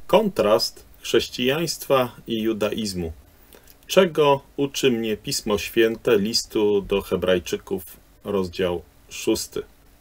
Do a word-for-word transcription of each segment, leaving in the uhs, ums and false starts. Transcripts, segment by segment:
Kontrast chrześcijaństwa i judaizmu. Czego uczy mnie Pismo Święte listu do Hebrajczyków, rozdział szósty.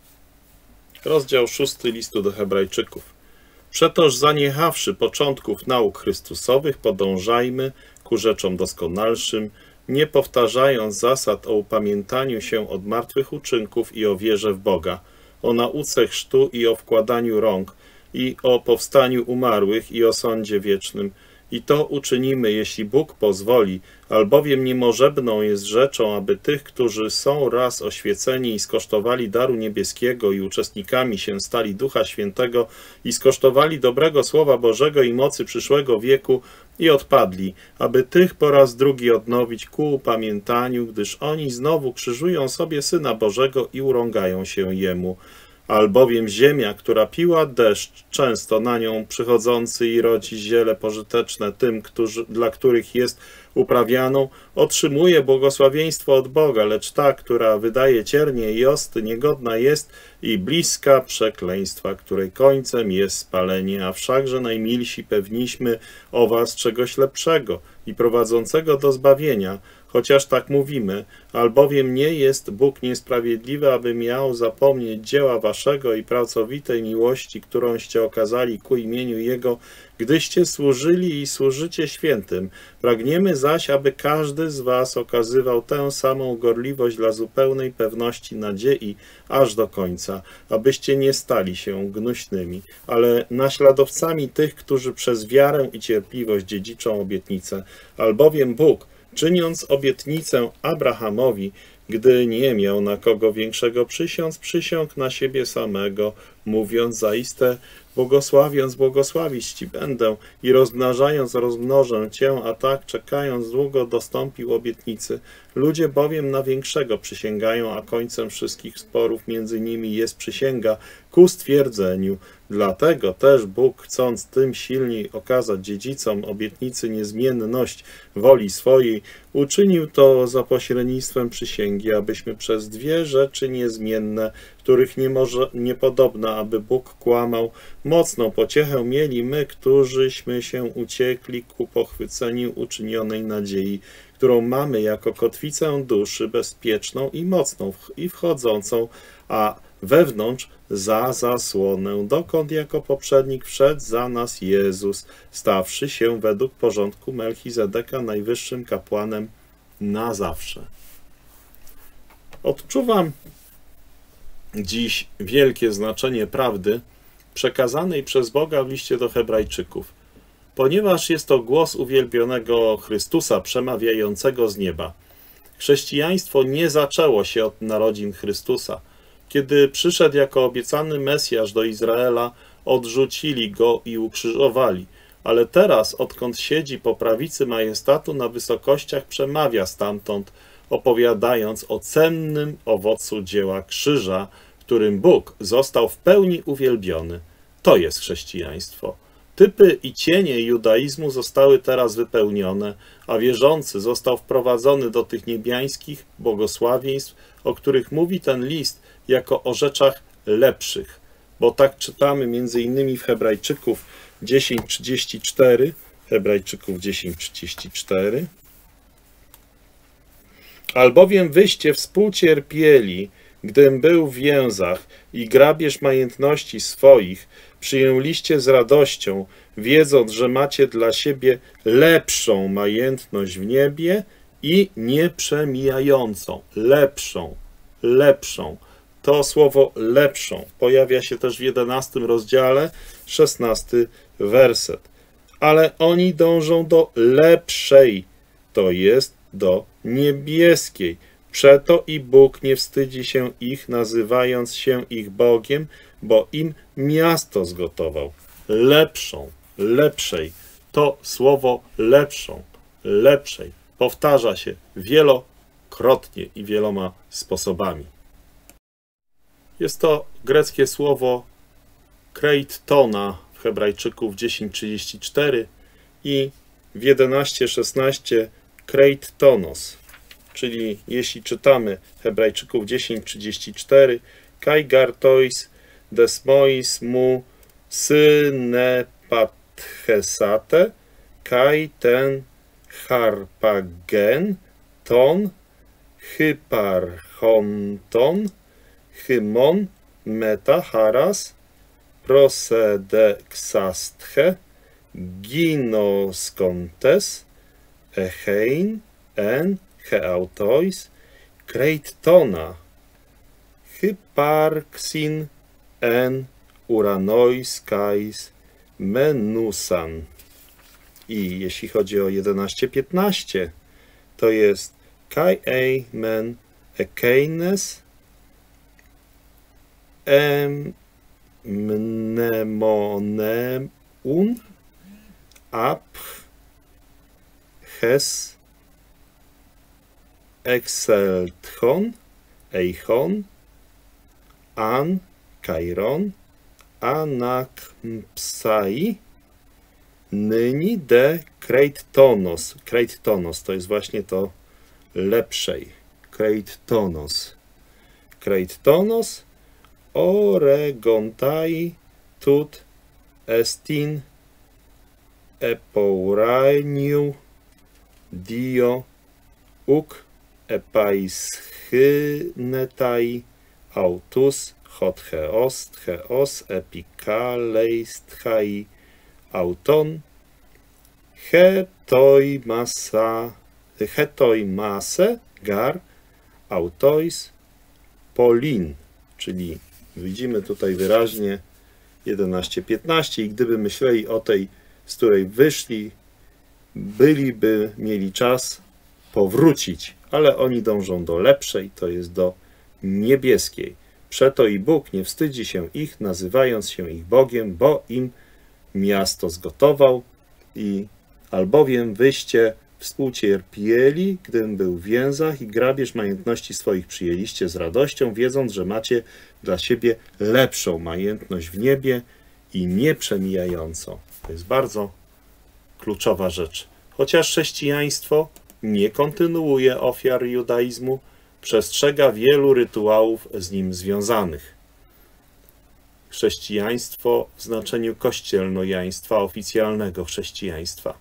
Rozdział szósty listu do Hebrajczyków. Przetoż zaniechawszy początków nauk Chrystusowych, podążajmy ku rzeczom doskonalszym, nie powtarzając zasad o upamiętaniu się od martwych uczynków i o wierze w Boga, o nauce chrztu i o wkładaniu rąk, i o powstaniu umarłych i o sądzie wiecznym. I to uczynimy, jeśli Bóg pozwoli, albowiem niemożebną jest rzeczą, aby tych, którzy są raz oświeceni i skosztowali daru niebieskiego i uczestnikami się stali Ducha Świętego i skosztowali dobrego Słowa Bożego i mocy przyszłego wieku i odpadli, aby tych po raz drugi odnowić ku upamiętaniu, gdyż oni znowu krzyżują sobie Syna Bożego i urągają się Jemu. Albowiem ziemia, która piła deszcz, często na nią przychodzący i rodzi ziele pożyteczne tym, którzy, dla których jest uprawianą, otrzymuje błogosławieństwo od Boga, lecz ta, która wydaje ciernie i osty, niegodna jest i bliska przekleństwa, której końcem jest spalenie, a wszakże najmilsi pewniśmy o was czegoś lepszego i prowadzącego do zbawienia, chociaż tak mówimy, albowiem nie jest Bóg niesprawiedliwy, aby miał zapomnieć dzieła waszego i pracowitej miłości, którąście okazali ku imieniu Jego, gdyście służyli i służycie świętym. Pragniemy zaś, aby każdy z was okazywał tę samą gorliwość dla zupełnej pewności nadziei aż do końca, abyście nie stali się gnuśnymi, ale naśladowcami tych, którzy przez wiarę i cierpliwość dziedziczą obietnicę. Albowiem Bóg, czyniąc obietnicę Abrahamowi, gdy nie miał na kogo większego przysiąc, przysiągł na siebie samego, mówiąc zaiste, błogosławiąc, błogosławić Ci będę i rozmnażając, rozmnożę Cię, a tak, czekając długo, dostąpił obietnicy. Ludzie bowiem na większego przysięgają, a końcem wszystkich sporów między nimi jest przysięga ku stwierdzeniu. Dlatego też Bóg, chcąc tym silniej okazać dziedzicom obietnicy niezmienność woli swojej, uczynił to za pośrednictwem przysięgi, abyśmy przez dwie rzeczy niezmienne, których nie może, niepodobna, aby Bóg kłamał, mocną pociechę mieli my, którzyśmy się uciekli ku pochwyceniu uczynionej nadziei, którą mamy jako kotwicę duszy bezpieczną i mocną i wchodzącą, a wewnątrz za zasłonę, dokąd jako poprzednik wszedł za nas Jezus, stawszy się według porządku Melchizedeka najwyższym kapłanem na zawsze. Odczuwam dziś wielkie znaczenie prawdy przekazanej przez Boga w liście do Hebrajczyków, ponieważ jest to głos uwielbionego Chrystusa przemawiającego z nieba. Chrześcijaństwo nie zaczęło się od narodzin Chrystusa. Kiedy przyszedł jako obiecany Mesjasz do Izraela, odrzucili go i ukrzyżowali, ale teraz, odkąd siedzi po prawicy majestatu na wysokościach, przemawia stamtąd, opowiadając o cennym owocu dzieła krzyża, którym Bóg został w pełni uwielbiony. To jest chrześcijaństwo. Typy i cienie judaizmu zostały teraz wypełnione, a wierzący został wprowadzony do tych niebiańskich błogosławieństw, o których mówi ten list, jako o rzeczach lepszych. Bo tak czytamy między innymi w Hebrajczyków dziesięć trzydzieści cztery, Hebrajczyków dziesięć trzydzieści cztery. Albowiem wyście współcierpieli, gdym był w więzach i grabież majątności swoich, przyjęliście z radością, wiedząc, że macie dla siebie lepszą majątność w niebie i nieprzemijającą. Lepszą, lepszą. To słowo lepszą pojawia się też w jedenastym rozdziale, szesnasty werset. Ale oni dążą do lepszej, to jest do niebieskiej. Przeto i Bóg nie wstydzi się ich, nazywając się ich Bogiem, bo im miasto zgotował. Lepszą, lepszej. To słowo lepszą, lepszej powtarza się wielokrotnie i wieloma sposobami. Jest to greckie słowo kreittona w Hebrajczyków dziesięć trzydzieści cztery i w jedenaście szesnaście kreittonos, czyli jeśli czytamy Hebrajczyków dziesięć trzydzieści cztery, kai gartois desmois mu synepatch hesate, kai ten harpagen, ton, hyparchonton, hymon, meta, haras, prosedexasthe, ginoskontes, echein, en, heautois, kreittona, hyparxin, en, uranois, kais, menusan. I jeśli chodzi o jedenaście piętnaście, to jest kai ei men ekeines em mnemoneun aph hes exelthon eichon an kairon anakmpsai nyni de kreittonos. Kreittonos to jest właśnie to lepszej. Kreittonos. Kreittonos oregontai tut estin epouraniu dio uk epaischynetai autus hot heos theos epikaleisthai auton hetoi masa hetoi mase gar autois polin, czyli widzimy tutaj wyraźnie jedenaście piętnaście i gdyby myśleli o tej, z której wyszli, byliby mieli czas powrócić, ale oni dążą do lepszej, to jest do niebieskiej. Przeto i Bóg nie wstydzi się ich, nazywając się ich Bogiem, bo im miasto zgotował i albowiem wyście współcierpieli, gdym był w więzach i grabież majątności swoich przyjęliście z radością, wiedząc, że macie dla siebie lepszą majątność w niebie i nieprzemijającą. To jest bardzo kluczowa rzecz. Chociaż chrześcijaństwo nie kontynuuje ofiar judaizmu, przestrzega wielu rytuałów z nim związanych. Chrześcijaństwo w znaczeniu kościelnojaństwa, oficjalnego chrześcijaństwa.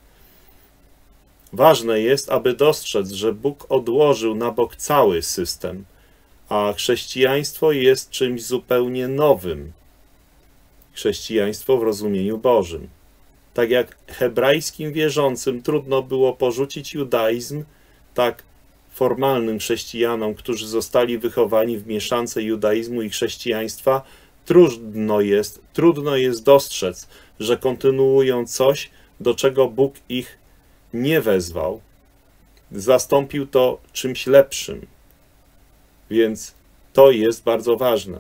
Ważne jest, aby dostrzec, że Bóg odłożył na bok cały system, a chrześcijaństwo jest czymś zupełnie nowym. Chrześcijaństwo w rozumieniu Bożym. Tak jak hebrajskim wierzącym trudno było porzucić judaizm, tak formalnym chrześcijanom, którzy zostali wychowani w mieszance judaizmu i chrześcijaństwa, trudno jest, trudno jest dostrzec, że kontynuują coś, do czego Bóg ich nie wezwał. Zastąpił to czymś lepszym. Więc to jest bardzo ważne.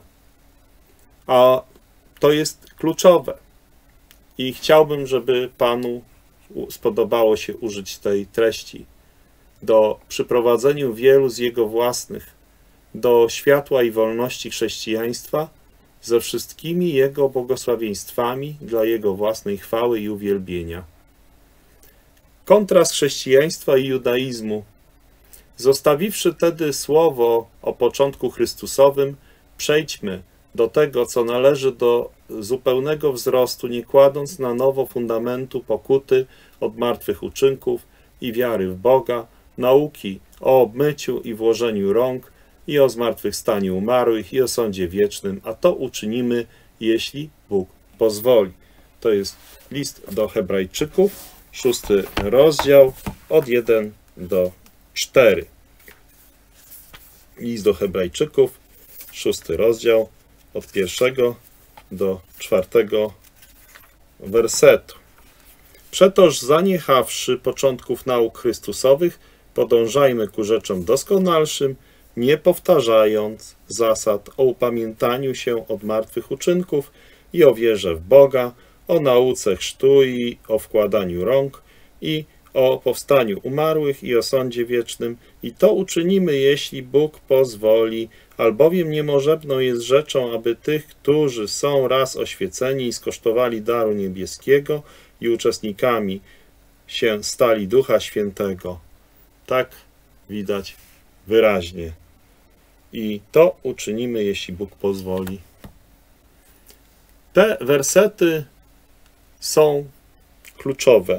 A to jest kluczowe. I chciałbym, żeby Panu spodobało się użyć tej treści do przyprowadzeniu wielu z Jego własnych do światła i wolności chrześcijaństwa ze wszystkimi Jego błogosławieństwami dla Jego własnej chwały i uwielbienia. Kontrast chrześcijaństwa i judaizmu. Zostawiwszy tedy słowo o początku Chrystusowym, przejdźmy do tego, co należy do zupełnego wzrostu, nie kładąc na nowo fundamentu pokuty od martwych uczynków i wiary w Boga, nauki o obmyciu i włożeniu rąk i o zmartwychwstaniu umarłych i o sądzie wiecznym, a to uczynimy, jeśli Bóg pozwoli. To jest list do Hebrajczyków, szósty rozdział, od pierwszego do czwartego. List do Hebrajczyków, szósty rozdział, od pierwszego do czwartego wersetu. Przetoż zaniechawszy początków nauk Chrystusowych, podążajmy ku rzeczom doskonalszym, nie powtarzając zasad o upamiętaniu się od martwych uczynków i o wierze w Boga, o nauce chrztu i o wkładaniu rąk i o powstaniu umarłych i o sądzie wiecznym. I to uczynimy, jeśli Bóg pozwoli, albowiem niemożebną jest rzeczą, aby tych, którzy są raz oświeceni i skosztowali daru niebieskiego i uczestnikami się stali Ducha Świętego. Tak widać wyraźnie. I to uczynimy, jeśli Bóg pozwoli. Te wersety są kluczowe.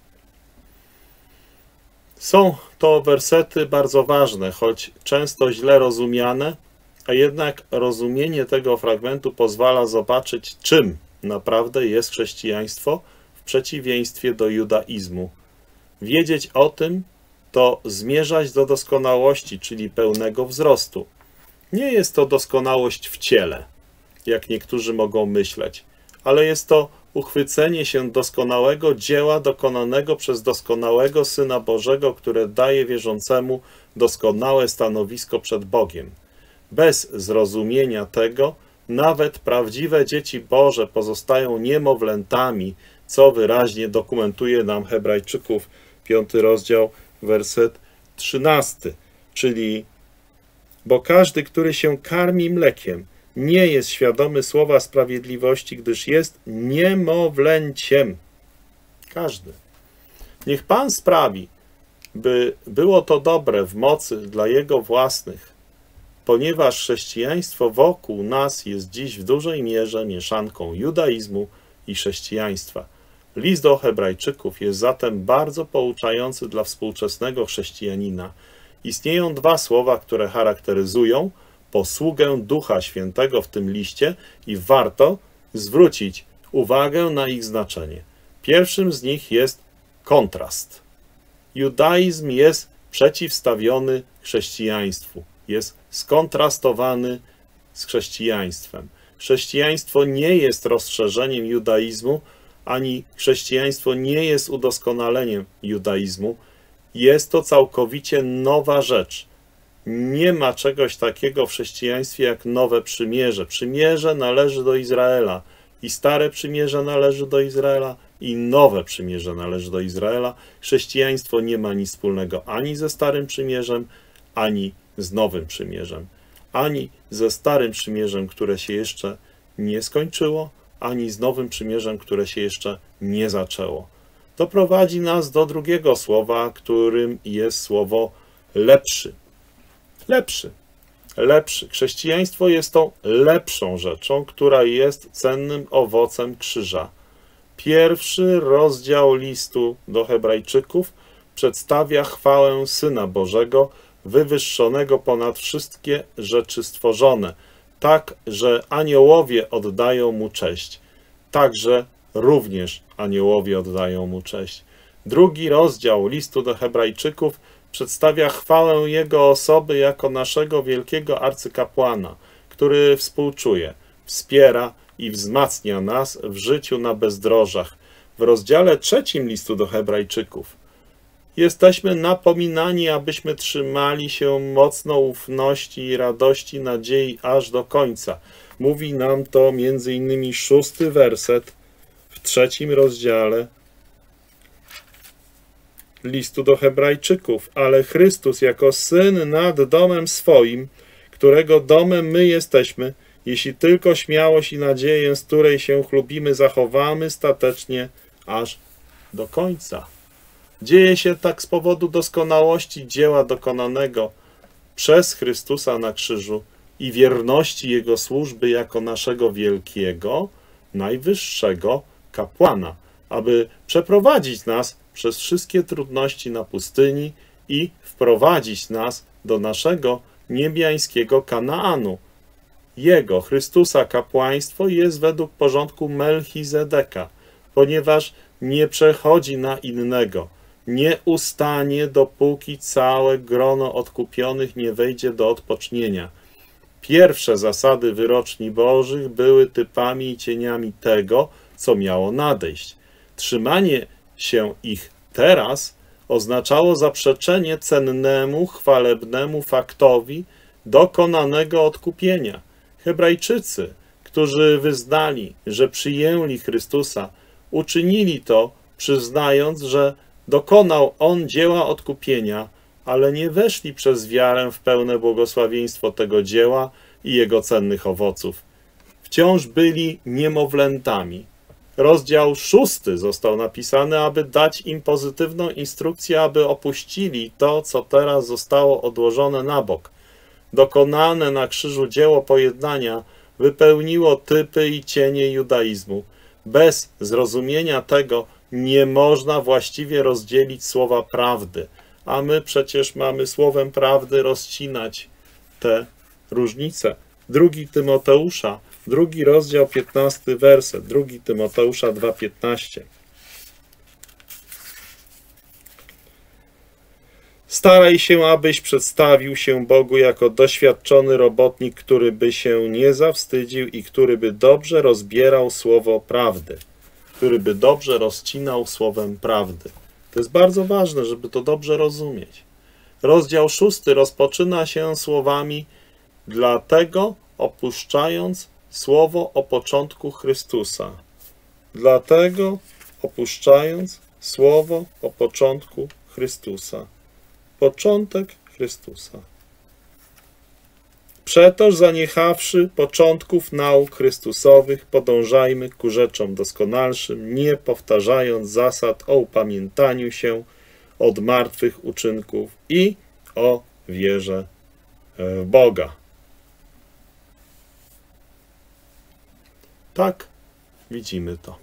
Są to wersety bardzo ważne, choć często źle rozumiane, a jednak rozumienie tego fragmentu pozwala zobaczyć, czym naprawdę jest chrześcijaństwo w przeciwieństwie do judaizmu. Wiedzieć o tym to zmierzać do doskonałości, czyli pełnego wzrostu. Nie jest to doskonałość w ciele, jak niektórzy mogą myśleć, ale jest to uchwycenie się doskonałego dzieła dokonanego przez doskonałego Syna Bożego, które daje wierzącemu doskonałe stanowisko przed Bogiem. Bez zrozumienia tego nawet prawdziwe dzieci Boże pozostają niemowlętami, co wyraźnie dokumentuje nam Hebrajczyków, piąty rozdział, werset trzynasty, czyli bo każdy, który się karmi mlekiem, nie jest świadomy słowa sprawiedliwości, gdyż jest niemowlęciem. Każdy. Niech Pan sprawi, by było to dobre w mocy dla Jego własnych, ponieważ chrześcijaństwo wokół nas jest dziś w dużej mierze mieszanką judaizmu i chrześcijaństwa. List do Hebrajczyków jest zatem bardzo pouczający dla współczesnego chrześcijanina. Istnieją dwa słowa, które charakteryzują posługę Ducha Świętego w tym liście i warto zwrócić uwagę na ich znaczenie. Pierwszym z nich jest kontrast. Judaizm jest przeciwstawiony chrześcijaństwu, jest skontrastowany z chrześcijaństwem. Chrześcijaństwo nie jest rozszerzeniem judaizmu, ani chrześcijaństwo nie jest udoskonaleniem judaizmu. Jest to całkowicie nowa rzecz. Nie ma czegoś takiego w chrześcijaństwie jak nowe przymierze. Przymierze należy do Izraela i stare przymierze należy do Izraela i nowe przymierze należy do Izraela. Chrześcijaństwo nie ma nic wspólnego ani ze starym przymierzem, ani z nowym przymierzem. Ani ze starym przymierzem, które się jeszcze nie skończyło, ani z nowym przymierzem, które się jeszcze nie zaczęło. To prowadzi nas do drugiego słowa, którym jest słowo lepszy. Lepszy. Lepszy. Chrześcijaństwo jest tą lepszą rzeczą, która jest cennym owocem krzyża. Pierwszy rozdział listu do Hebrajczyków przedstawia chwałę Syna Bożego, wywyższonego ponad wszystkie rzeczy stworzone, tak, że aniołowie oddają Mu cześć. Także również aniołowie oddają Mu cześć. Drugi rozdział listu do Hebrajczyków przedstawia chwałę Jego osoby jako naszego wielkiego arcykapłana, który współczuje, wspiera i wzmacnia nas w życiu na bezdrożach. W rozdziale trzecim listu do Hebrajczyków jesteśmy napominani, abyśmy trzymali się mocno ufności i radości nadziei aż do końca. Mówi nam to między innymi szósty werset w trzecim rozdziale listu do Hebrajczyków. Ale Chrystus jako Syn nad domem swoim, którego domem my jesteśmy, jeśli tylko śmiałość i nadzieję, z której się chlubimy, zachowamy statecznie aż do końca. Dzieje się tak z powodu doskonałości dzieła dokonanego przez Chrystusa na krzyżu i wierności Jego służby jako naszego wielkiego, najwyższego kapłana, aby przeprowadzić nas przez wszystkie trudności na pustyni i wprowadzić nas do naszego niebiańskiego Kanaanu. Jego, Chrystusa, kapłaństwo jest według porządku Melchizedeka, ponieważ nie przechodzi na innego, nie ustanie, dopóki całe grono odkupionych nie wejdzie do odpocznienia. Pierwsze zasady wyroczni Bożych były typami i cieniami tego, co miało nadejść. Trzymanie się ich teraz oznaczało zaprzeczenie cennemu, chwalebnemu faktowi dokonanego odkupienia. Hebrajczycy, którzy wyznali, że przyjęli Chrystusa, uczynili to, przyznając, że dokonał On dzieła odkupienia, ale nie weszli przez wiarę w pełne błogosławieństwo tego dzieła i jego cennych owoców. Wciąż byli niemowlętami. Rozdział szósty został napisany, aby dać im pozytywną instrukcję, aby opuścili to, co teraz zostało odłożone na bok. Dokonane na krzyżu dzieło pojednania wypełniło typy i cienie judaizmu. Bez zrozumienia tego Nie można właściwie rozdzielić słowa prawdy, a my przecież mamy słowem prawdy rozcinać te różnice. Drugi Tymoteusza, drugi rozdział, piętnasty werset, drugi Tymoteusza dwa piętnaście. Staraj się, abyś przedstawił się Bogu jako doświadczony robotnik, który by się nie zawstydził i który by dobrze rozbierał słowo prawdy, który by dobrze rozcinał słowem prawdy. To jest bardzo ważne, żeby to dobrze rozumieć. Rozdział szósty rozpoczyna się słowami: dlatego opuszczając słowo o początku Chrystusa. Dlatego opuszczając słowo o początku Chrystusa. Początek Chrystusa. Przetoż zaniechawszy początków nauk Chrystusowych, podążajmy ku rzeczom doskonalszym, nie powtarzając zasad o upamiętaniu się od martwych uczynków i o wierze w Boga. Tak, widzimy to.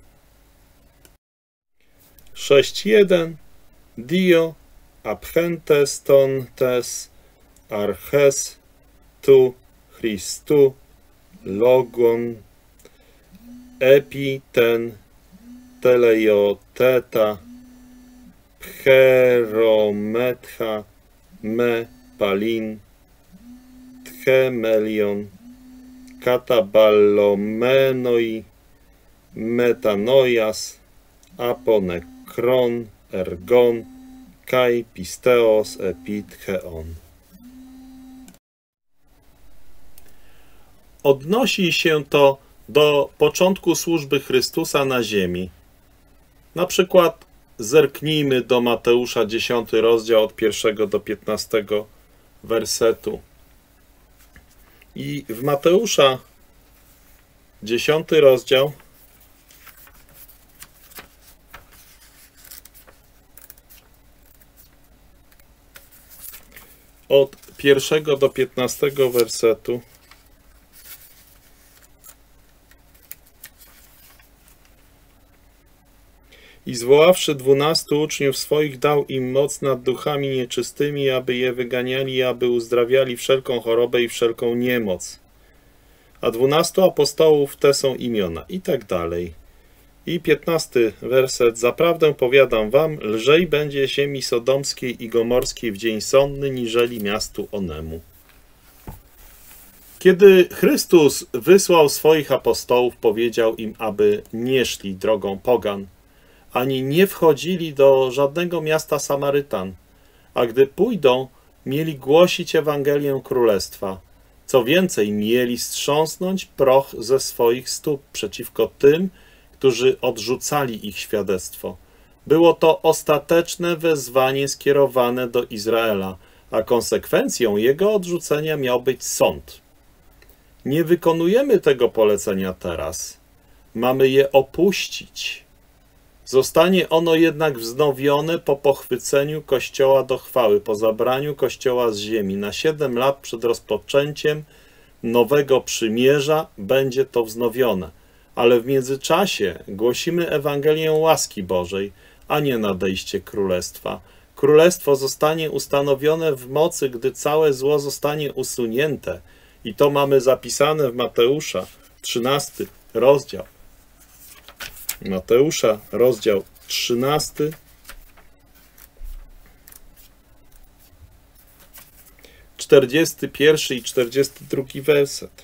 sześć jeden. Dio abhentes ton tes arches tu Christu logon epi ten teleioteta pcherometha me palin tchemelion kataballomenoi metanoias aponekron ergon kai pisteos epitcheon. Odnosi się to do początku służby Chrystusa na ziemi. Na przykład zerknijmy do Mateusza dziesiąty rozdział od pierwszego do piętnastego wersetu. I w Mateusza dziesiąty rozdział od pierwszego do piętnastego wersetu i zwoławszy dwunastu uczniów swoich, dał im moc nad duchami nieczystymi, aby je wyganiali, aby uzdrawiali wszelką chorobę i wszelką niemoc. A dwunastu apostołów te są imiona i tak dalej. I piętnasty werset. Zaprawdę powiadam wam, lżej będzie ziemi sodomskiej i gomorskiej w dzień sądny, niżeli miastu onemu. Kiedy Chrystus wysłał swoich apostołów, powiedział im, aby nie szli drogą pogan, ani nie wchodzili do żadnego miasta Samarytan, a gdy pójdą, mieli głosić Ewangelię Królestwa. Co więcej, mieli strząsnąć proch ze swoich stóp przeciwko tym, którzy odrzucali ich świadectwo. Było to ostateczne wezwanie skierowane do Izraela, a konsekwencją jego odrzucenia miał być sąd. Nie wykonujemy tego polecenia teraz. Mamy je opuścić. Zostanie ono jednak wznowione po pochwyceniu Kościoła do chwały, po zabraniu Kościoła z ziemi. Na siedem lat przed rozpoczęciem nowego przymierza będzie to wznowione. Ale w międzyczasie głosimy Ewangelię łaski Bożej, a nie nadejście Królestwa. Królestwo zostanie ustanowione w mocy, gdy całe zło zostanie usunięte. I to mamy zapisane w Mateusza, trzynasty rozdział. Mateusza, rozdział trzynasty. czterdziesty pierwszy i czterdziesty drugi werset.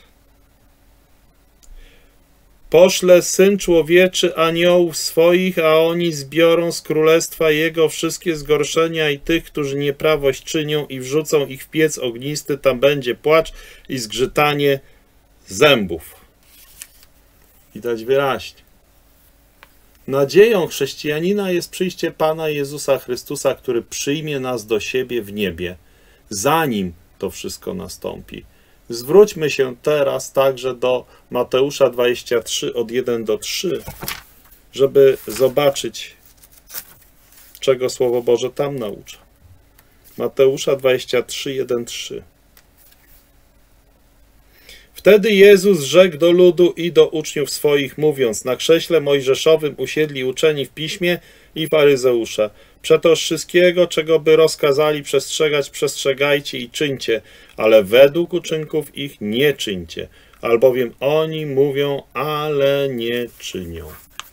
Poszle Syn Człowieczy aniołów swoich, a oni zbiorą z królestwa Jego wszystkie zgorszenia i tych, którzy nieprawość czynią, i wrzucą ich w piec ognisty. Tam będzie płacz i zgrzytanie zębów. Widać wyraźnie. Nadzieją chrześcijanina jest przyjście Pana Jezusa Chrystusa, który przyjmie nas do siebie w niebie, zanim to wszystko nastąpi. Zwróćmy się teraz także do Mateusza dwudziestego trzeciego od pierwszego do trzeciego, żeby zobaczyć, czego Słowo Boże tam naucza. Mateusza dwudziesty trzeci, jeden do trzeciego. Wtedy Jezus rzekł do ludu i do uczniów swoich, mówiąc: na krześle mojżeszowym usiedli uczeni w piśmie i faryzeusze. Przeto wszystkiego, czego by rozkazali przestrzegać, przestrzegajcie i czyńcie, ale według uczynków ich nie czyńcie, albowiem oni mówią, ale nie czynią.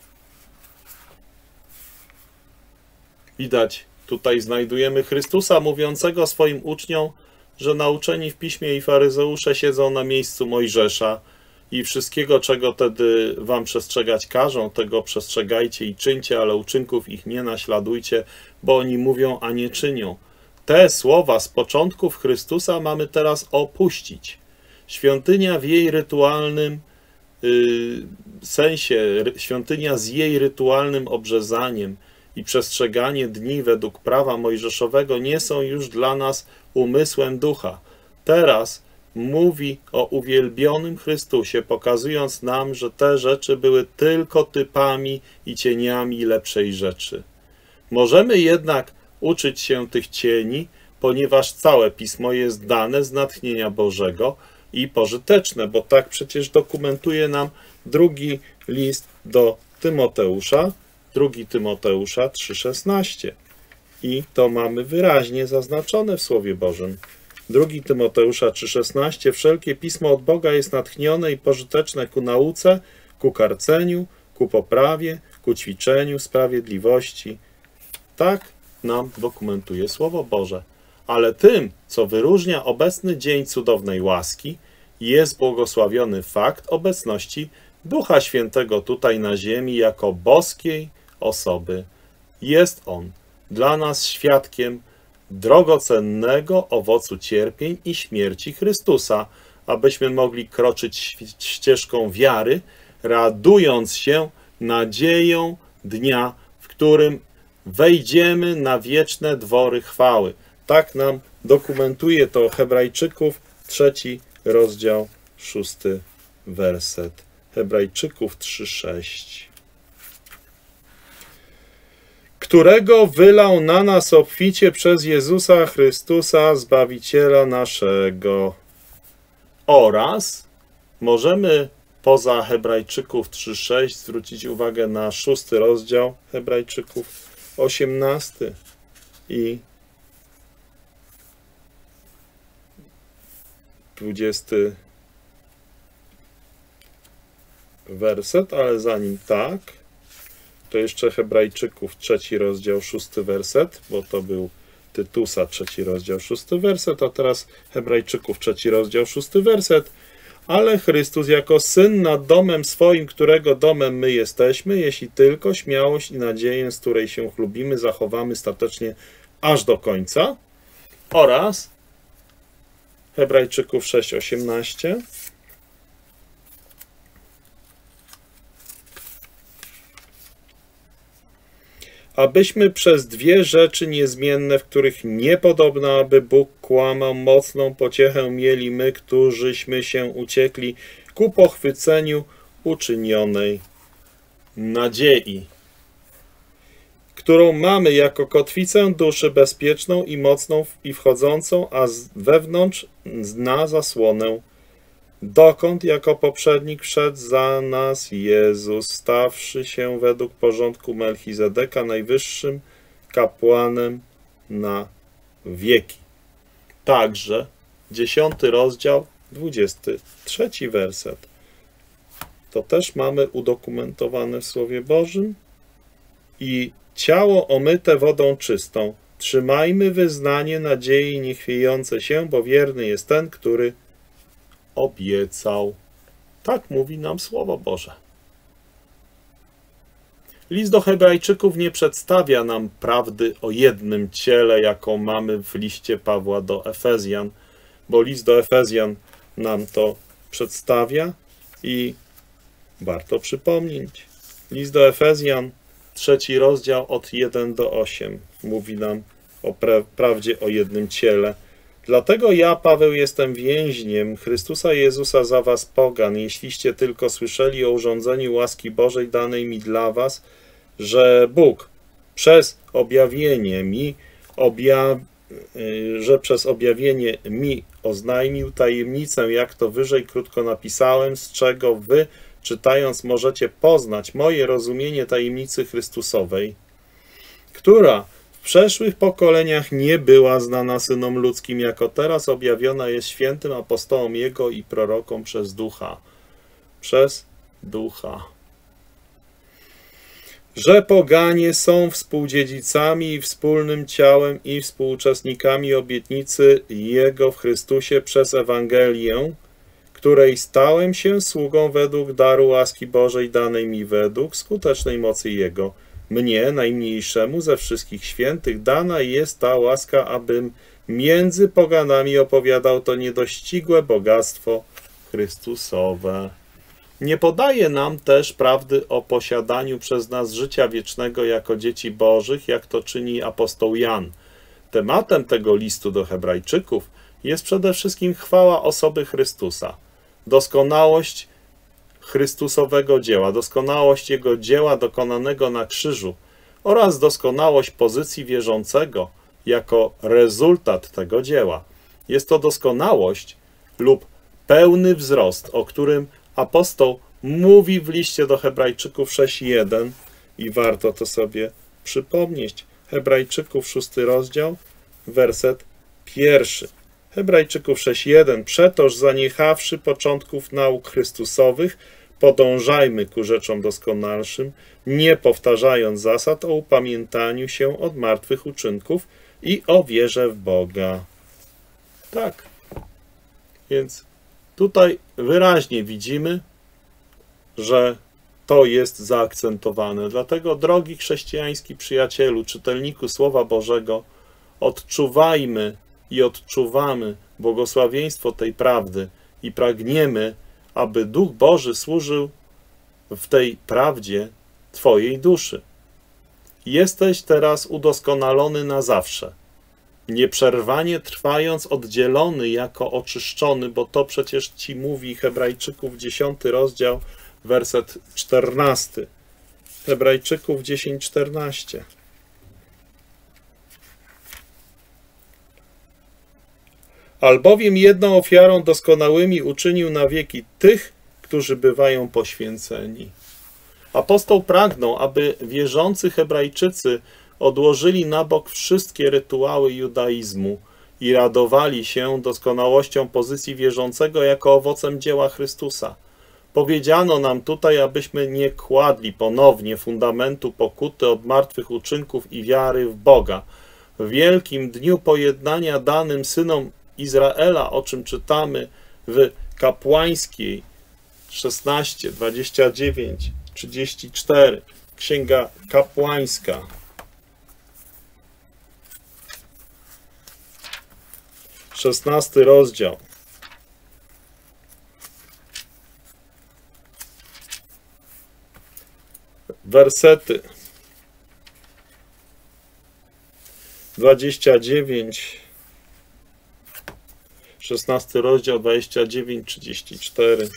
Widać, tutaj znajdujemy Chrystusa mówiącego swoim uczniom, że nauczeni w piśmie i faryzeusze siedzą na miejscu Mojżesza i wszystkiego, czego wtedy wam przestrzegać każą, tego przestrzegajcie i czyńcie, ale uczynków ich nie naśladujcie, bo oni mówią, a nie czynią. Te słowa z początków Chrystusa mamy teraz opuścić. Świątynia w jej rytualnym yy, sensie, świątynia z jej rytualnym obrzezaniem i przestrzeganie dni według prawa mojżeszowego nie są już dla nas umysłem ducha. Teraz mówi o uwielbionym Chrystusie, pokazując nam, że te rzeczy były tylko typami i cieniami lepszej rzeczy. Możemy jednak uczyć się tych cieni, ponieważ całe Pismo jest dane z natchnienia Bożego i pożyteczne, bo tak przecież dokumentuje nam drugi list do Tymoteusza, drugi Tymoteusza trzy szesnaście. I to mamy wyraźnie zaznaczone w Słowie Bożym. drugi Tymoteusza trzy szesnaście. Wszelkie Pismo od Boga jest natchnione i pożyteczne ku nauce, ku karceniu, ku poprawie, ku ćwiczeniu sprawiedliwości. Tak nam dokumentuje Słowo Boże. Ale tym, co wyróżnia obecny dzień cudownej łaski, jest błogosławiony fakt obecności Ducha Świętego tutaj na ziemi jako boskiej osoby. Jest On dla nas świadkiem drogocennego owocu cierpień i śmierci Chrystusa, abyśmy mogli kroczyć ścieżką wiary, radując się nadzieją dnia, w którym wejdziemy na wieczne dwory chwały. Tak nam dokumentuje to Hebrajczyków, trzeci rozdział, szósty werset. Hebrajczyków trzy sześć. Którego wylał na nas obficie przez Jezusa Chrystusa, Zbawiciela naszego. Oraz możemy poza Hebrajczyków trzy sześć zwrócić uwagę na szósty rozdział Hebrajczyków, osiemnasty i dwudziesty werset, ale zanim tak, to jeszcze Hebrajczyków, trzeci rozdział, szósty werset, bo to był Tytusa, trzeci rozdział, szósty werset, a teraz Hebrajczyków, trzeci rozdział, szósty werset. Ale Chrystus jako Syn nad domem swoim, którego domem my jesteśmy, jeśli tylko śmiałość i nadzieję, z której się chlubimy, zachowamy statecznie aż do końca. Oraz Hebrajczyków sześć osiemnaście. Abyśmy przez dwie rzeczy niezmienne, w których niepodobna, aby Bóg kłamał, mocną pociechę mieli my, którzyśmy się uciekli ku pochwyceniu uczynionej nadziei, którą mamy jako kotwicę duszy bezpieczną i mocną i wchodzącą, a wewnątrz na zasłonę, dokąd jako poprzednik wszedł za nas Jezus, stawszy się według porządku Melchizedeka najwyższym kapłanem na wieki. Także dziesiąty rozdział, dwudziesty trzeci werset. To też mamy udokumentowane w Słowie Bożym. I ciało omyte wodą czystą. Trzymajmy wyznanie nadziei niechwiejące się, bo wierny jest ten, który obiecał. Tak mówi nam Słowo Boże. List do Hebrajczyków nie przedstawia nam prawdy o jednym ciele, jaką mamy w liście Pawła do Efezjan, bo list do Efezjan nam to przedstawia i warto przypomnieć. List do Efezjan, trzeci rozdział od pierwszego do ósmego mówi nam o pra prawdzie o jednym ciele. Dlatego ja, Paweł, jestem więźniem Chrystusa Jezusa za was pogan, jeśliście tylko słyszeli o urządzeniu łaski Bożej danej mi dla was, że Bóg przez objawienie mi, objaw... że przez objawienie mi oznajmił tajemnicę, jak to wyżej krótko napisałem, z czego wy, czytając, możecie poznać moje rozumienie tajemnicy Chrystusowej, która w przeszłych pokoleniach nie była znana synom ludzkim, jako teraz objawiona jest świętym apostołom Jego i prorokom przez Ducha. Przez Ducha. Że poganie są współdziedzicami i wspólnym ciałem i współuczestnikami obietnicy Jego w Chrystusie przez Ewangelię, której stałem się sługą według daru łaski Bożej danej mi według skutecznej mocy Jego. Mnie, najmniejszemu ze wszystkich świętych, dana jest ta łaska, abym między poganami opowiadał to niedościgłe bogactwo Chrystusowe. Nie podaje nam też prawdy o posiadaniu przez nas życia wiecznego jako dzieci Bożych, jak to czyni apostoł Jan. Tematem tego listu do Hebrajczyków jest przede wszystkim chwała osoby Chrystusa, doskonałość Chrystusowego dzieła, doskonałość Jego dzieła dokonanego na krzyżu oraz doskonałość pozycji wierzącego jako rezultat tego dzieła. Jest to doskonałość lub pełny wzrost, o którym apostoł mówi w liście do Hebrajczyków sześć jeden i warto to sobie przypomnieć. Hebrajczyków szósty rozdział, werset pierwszy. Hebrajczyków sześć jeden. Przetoż zaniechawszy początków nauk Chrystusowych, podążajmy ku rzeczom doskonalszym, nie powtarzając zasad o upamiętaniu się od martwych uczynków i o wierze w Boga. Tak. Więc tutaj wyraźnie widzimy, że to jest zaakcentowane. Dlatego, drogi chrześcijański przyjacielu, czytelniku Słowa Bożego, odczuwajmy i odczuwamy błogosławieństwo tej prawdy i pragniemy, aby Duch Boży służył w tej prawdzie Twojej duszy. Jesteś teraz udoskonalony na zawsze, nieprzerwanie trwając oddzielony jako oczyszczony, bo to przecież Ci mówi Hebrajczyków dziesiąty rozdział, werset czternasty. Hebrajczyków dziesięć czternaście. Albowiem jedną ofiarą doskonałymi uczynił na wieki tych, którzy bywają poświęceni. Apostoł pragnął, aby wierzący Hebrajczycy odłożyli na bok wszystkie rytuały judaizmu i radowali się doskonałością pozycji wierzącego jako owocem dzieła Chrystusa. Powiedziano nam tutaj, abyśmy nie kładli ponownie fundamentu pokuty od martwych uczynków i wiary w Boga. W wielkim dniu pojednania danym synom Izraela, o czym czytamy w Kapłańskiej szesnaście, dwadzieścia dziewięć, trzydzieści cztery, Księga Kapłańska. szesnasty rozdział. Wersety dwadzieścia dziewięć, szesnasty rozdział, dwadzieścia dziewięć, trzydzieści cztery.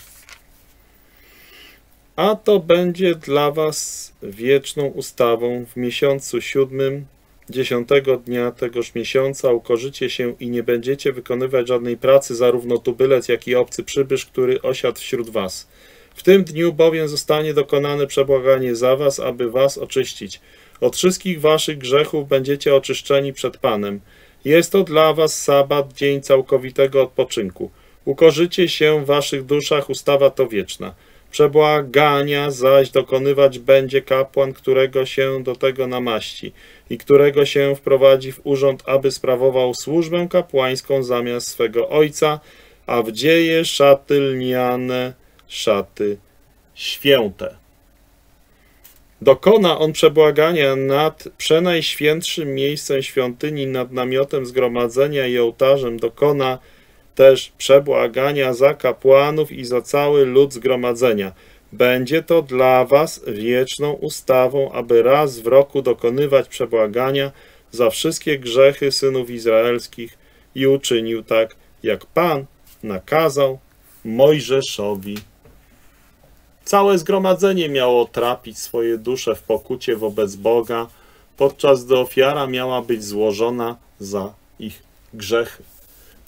A to będzie dla was wieczną ustawą w miesiącu siódmym, dziesiątego dnia tegoż miesiąca ukorzycie się i nie będziecie wykonywać żadnej pracy, zarówno tubylec, jak i obcy przybysz, który osiadł wśród was. W tym dniu bowiem zostanie dokonane przebłaganie za was, aby was oczyścić. Od wszystkich waszych grzechów będziecie oczyszczeni przed Panem. Jest to dla was sabat, dzień całkowitego odpoczynku. Ukorzycie się w waszych duszach, ustawa to wieczna. Przebłagania zaś dokonywać będzie kapłan, którego się do tego namaści i którego się wprowadzi w urząd, aby sprawował służbę kapłańską zamiast swego ojca, a wdzieje szaty lniane, szaty święte. Dokona on przebłagania nad przenajświętszym miejscem świątyni, nad namiotem zgromadzenia i ołtarzem. Dokona też przebłagania za kapłanów i za cały lud zgromadzenia. Będzie to dla was wieczną ustawą, aby raz w roku dokonywać przebłagania za wszystkie grzechy synów izraelskich i uczynił tak, jak Pan nakazał Mojżeszowi. Całe zgromadzenie miało trapić swoje dusze w pokucie wobec Boga, podczas gdy ofiara miała być złożona za ich grzechy.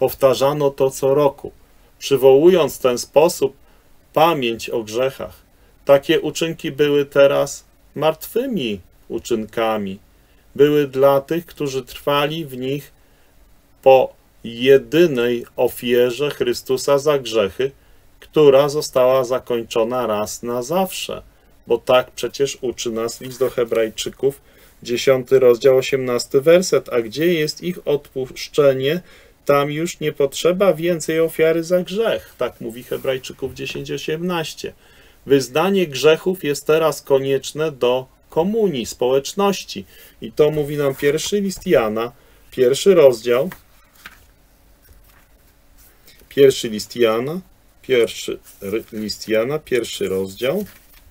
Powtarzano to co roku, przywołując w ten sposób pamięć o grzechach. Takie uczynki były teraz martwymi uczynkami. Były dla tych, którzy trwali w nich po jedynej ofierze Chrystusa za grzechy, która została zakończona raz na zawsze. Bo tak przecież uczy nas list do Hebrajczyków, dziesiąty rozdział, osiemnasty werset. A gdzie jest ich odpuszczenie, tam już nie potrzeba więcej ofiary za grzech. Tak mówi Hebrajczyków dziesięć, osiemnaście. Wyznanie grzechów jest teraz konieczne do komunii, społeczności. I to mówi nam pierwszy list Jana, pierwszy rozdział, pierwszy list Jana, pierwszy list Jana, pierwszy rozdział,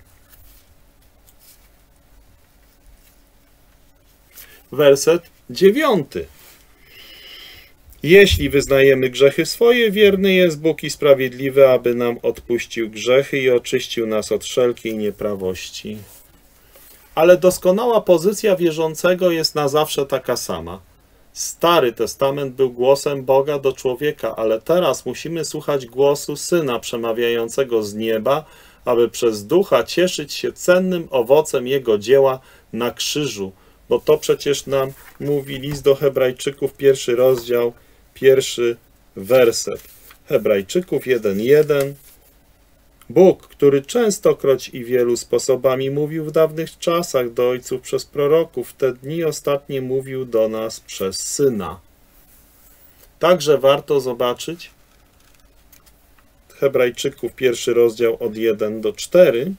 werset dziewiąty. Jeśli wyznajemy grzechy swoje, wierny jest Bóg i sprawiedliwy, aby nam odpuścił grzechy i oczyścił nas od wszelkiej nieprawości. Ale doskonała pozycja wierzącego jest na zawsze taka sama. Stary Testament był głosem Boga do człowieka, ale teraz musimy słuchać głosu Syna przemawiającego z nieba, aby przez Ducha cieszyć się cennym owocem Jego dzieła na krzyżu. Bo to przecież nam mówi list do Hebrajczyków, pierwszy rozdział, pierwszy werset. Hebrajczyków jeden jeden. Bóg, który częstokroć i wielu sposobami mówił w dawnych czasach do ojców przez proroków, w te dni ostatnie mówił do nas przez Syna. Także warto zobaczyć Hebrajczyków, pierwszy rozdział od jeden do czterech.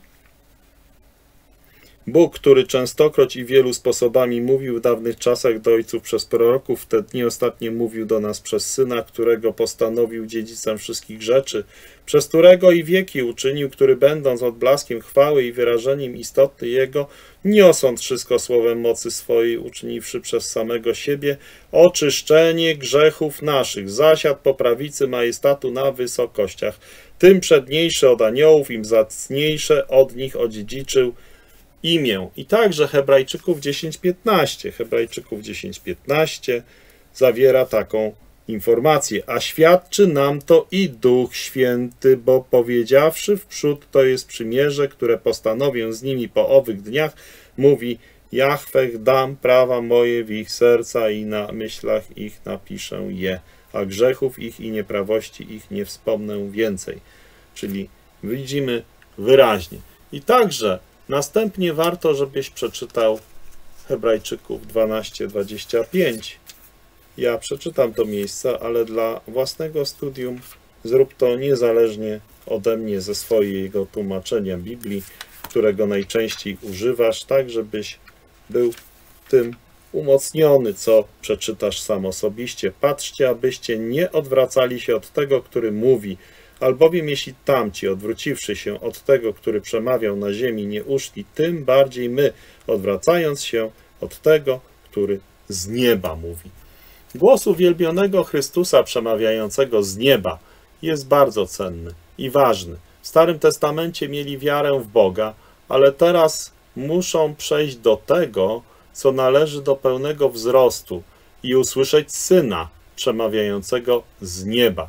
Bóg, który częstokroć i wielu sposobami mówił w dawnych czasach do ojców przez proroków, w te dni ostatnie mówił do nas przez Syna, którego postanowił dziedzicem wszystkich rzeczy, przez którego i wieki uczynił, który będąc odblaskiem chwały i wyrażeniem istoty Jego, niosąc wszystko słowem mocy swojej, uczyniwszy przez samego siebie oczyszczenie grzechów naszych, zasiadł po prawicy majestatu na wysokościach, tym przedniejsze od aniołów, im zacniejsze od nich odziedziczył imię. I także Hebrajczyków dziesięć piętnaście. Hebrajczyków dziesięć piętnaście zawiera taką informację. A świadczy nam to i Duch Święty, bo powiedziawszy wprzód, to jest przymierze, które postanowię z nimi po owych dniach, mówi: Jahweh, dam prawa moje w ich serca i na myślach ich napiszę je, a grzechów ich i nieprawości ich nie wspomnę więcej. Czyli widzimy wyraźnie. I także następnie warto, żebyś przeczytał Hebrajczyków dwanaście dwadzieścia pięć. Ja przeczytam to miejsce, ale dla własnego studium zrób to niezależnie ode mnie, ze swojego tłumaczenia Biblii, którego najczęściej używasz, tak żebyś był tym umocniony, co przeczytasz sam osobiście. Patrzcie, abyście nie odwracali się od tego, który mówi, albowiem jeśli tamci, odwróciwszy się od tego, który przemawiał na ziemi, nie uszli, tym bardziej my, odwracając się od tego, który z nieba mówi. Głos uwielbionego Chrystusa przemawiającego z nieba jest bardzo cenny i ważny. W Starym Testamencie mieli wiarę w Boga, ale teraz muszą przejść do tego, co należy do pełnego wzrostu i usłyszeć Syna przemawiającego z nieba.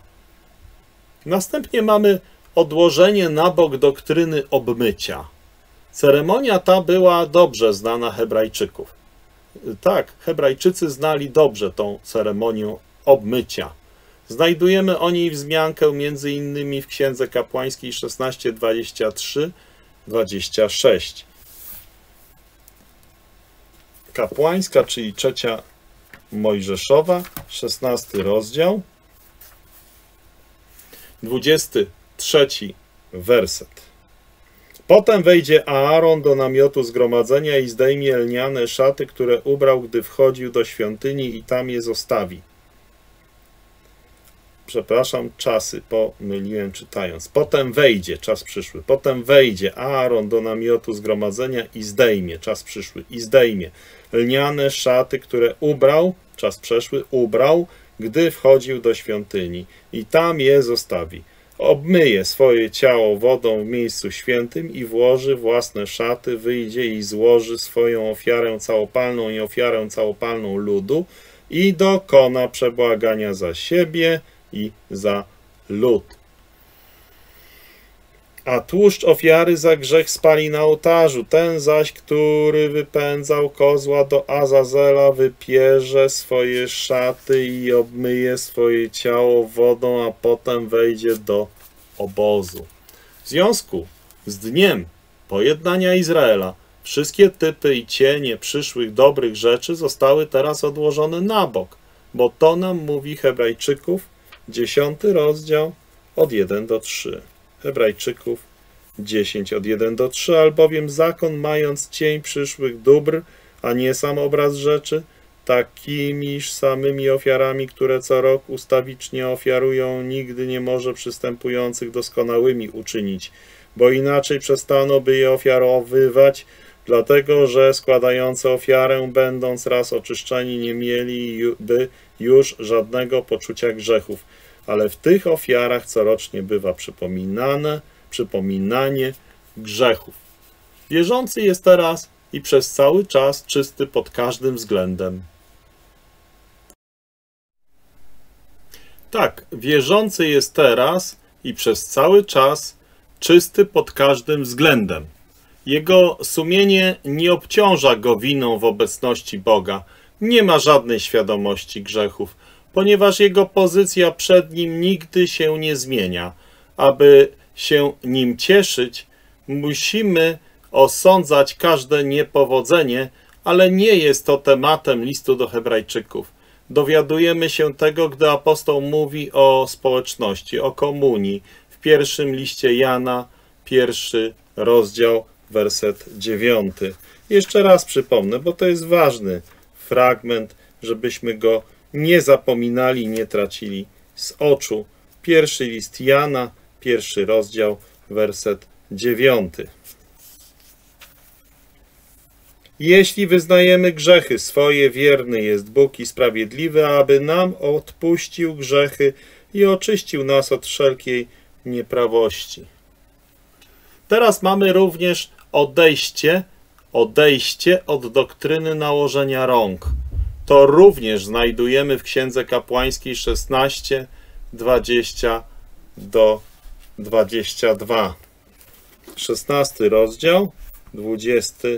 Następnie mamy odłożenie na bok doktryny obmycia. Ceremonia ta była dobrze znana Hebrajczyków. Tak, Hebrajczycy znali dobrze tą ceremonię obmycia. Znajdujemy o niej wzmiankę między innymi w Księdze Kapłańskiej szesnaście dwadzieścia trzy dwadzieścia sześć. Kapłańska, czyli trzecia Mojżeszowa, szesnasty rozdział, dwudziesty trzeci werset. Potem wejdzie Aaron do namiotu zgromadzenia i zdejmie lniane szaty, które ubrał, gdy wchodził do świątyni, i tam je zostawi. Przepraszam, czasy pomyliłem czytając. Potem wejdzie, czas przyszły. Potem wejdzie Aaron do namiotu zgromadzenia i zdejmie, czas przyszły, i zdejmie lniane szaty, które ubrał, czas przeszły, ubrał, gdy wchodził do świątyni, i tam je zostawi. Obmyje swoje ciało wodą w miejscu świętym i włoży własne szaty, wyjdzie i złoży swoją ofiarę całopalną i ofiarę całopalną ludu i dokona przebłagania za siebie i za lud. A tłuszcz ofiary za grzech spali na ołtarzu. Ten zaś, który wypędzał kozła do Azazela, wypierze swoje szaty i obmyje swoje ciało wodą, a potem wejdzie do obozu. W związku z dniem pojednania Izraela wszystkie typy i cienie przyszłych dobrych rzeczy zostały teraz odłożone na bok, bo to nam mówi Hebrajczyków, dziesiąty rozdział od pierwszego do trzeciego. Hebrajczyków dziesięć od pierwszego do trzeciego, albowiem zakon, mając cień przyszłych dóbr, a nie sam obraz rzeczy, takimiż samymi ofiarami, które co rok ustawicznie ofiarują, nigdy nie może przystępujących doskonałymi uczynić, bo inaczej przestano by je ofiarowywać, dlatego że składający ofiarę, będąc raz oczyszczeni, nie mieli by już żadnego poczucia grzechów. Ale w tych ofiarach corocznie bywa przypominane, przypominanie grzechów. Wierzący jest teraz i przez cały czas czysty pod każdym względem. Tak, wierzący jest teraz i przez cały czas czysty pod każdym względem. Jego sumienie nie obciąża go winą w obecności Boga. Nie ma żadnej świadomości grzechów, ponieważ jego pozycja przed nim nigdy się nie zmienia. Aby się nim cieszyć, musimy osądzać każde niepowodzenie, ale nie jest to tematem listu do Hebrajczyków. Dowiadujemy się tego, gdy apostoł mówi o społeczności, o komunii. W pierwszym liście Jana, pierwszy rozdział, werset dziewiąty. Jeszcze raz przypomnę, bo to jest ważny fragment, żebyśmy go nie zapominali, nie tracili z oczu. Pierwszy list Jana, pierwszy rozdział, werset dziewiąty. Jeśli wyznajemy grzechy swoje, wierny jest Bóg i sprawiedliwy, aby nam odpuścił grzechy i oczyścił nas od wszelkiej nieprawości. Teraz mamy również odejście, odejście od doktryny nałożenia rąk. To również znajdujemy w Księdze Kapłańskiej szesnaście, dwadzieścia do dwudziestego drugiego. szesnasty rozdział, dwudziesty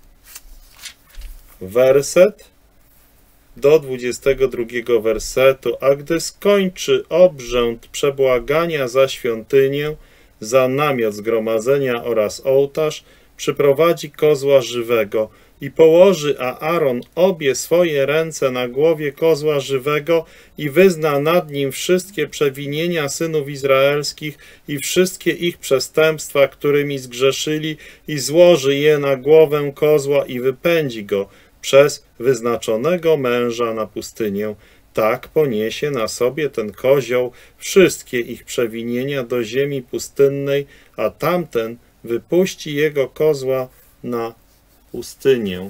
werset do dwudziestego drugiego wersetu. A gdy skończy obrzęd przebłagania za świątynię, za namiot zgromadzenia oraz ołtarz, przyprowadzi kozła żywego i położy Aaron obie swoje ręce na głowie kozła żywego i wyzna nad nim wszystkie przewinienia synów izraelskich i wszystkie ich przestępstwa, którymi zgrzeszyli, i złoży je na głowę kozła i wypędzi go przez wyznaczonego męża na pustynię. Tak poniesie na sobie ten kozioł wszystkie ich przewinienia do ziemi pustynnej, a tamten wypuści jego kozła na pustynię.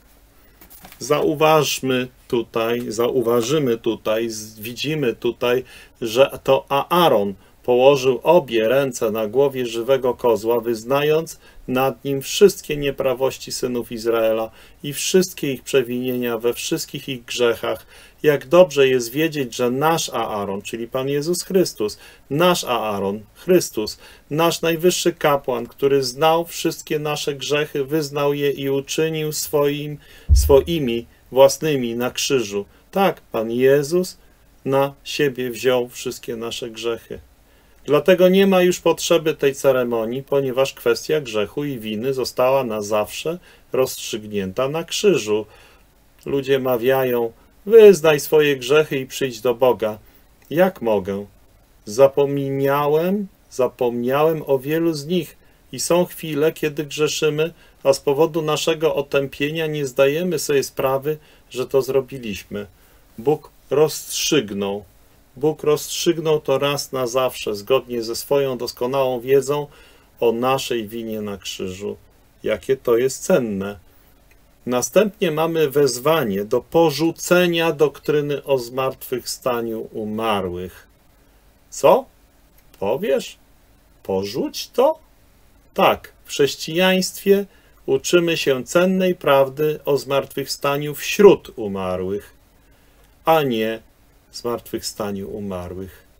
Zauważmy tutaj, zauważymy tutaj, widzimy tutaj, że to Aaron położył obie ręce na głowie żywego kozła, wyznając nad nim wszystkie nieprawości synów Izraela i wszystkie ich przewinienia we wszystkich ich grzechach. Jak dobrze jest wiedzieć, że nasz Aaron, czyli Pan Jezus Chrystus, nasz Aaron, Chrystus, nasz najwyższy kapłan, który znał wszystkie nasze grzechy, wyznał je i uczynił swoim, swoimi własnymi na krzyżu. Tak, Pan Jezus na siebie wziął wszystkie nasze grzechy. Dlatego nie ma już potrzeby tej ceremonii, ponieważ kwestia grzechu i winy została na zawsze rozstrzygnięta na krzyżu. Ludzie mawiają: wyznaj swoje grzechy i przyjdź do Boga. Jak mogę? Zapomniałem, zapomniałem o wielu z nich i są chwile, kiedy grzeszymy, a z powodu naszego otępienia nie zdajemy sobie sprawy, że to zrobiliśmy. Bóg rozstrzygnął. Bóg rozstrzygnął to raz na zawsze, zgodnie ze swoją doskonałą wiedzą o naszej winie na krzyżu. Jakie to jest cenne. Następnie mamy wezwanie do porzucenia doktryny o zmartwychwstaniu umarłych. Co? Powiesz? Porzuć to? Tak, w chrześcijaństwie uczymy się cennej prawdy o zmartwychwstaniu wśród umarłych, a nie zmartwychwstaniu umarłych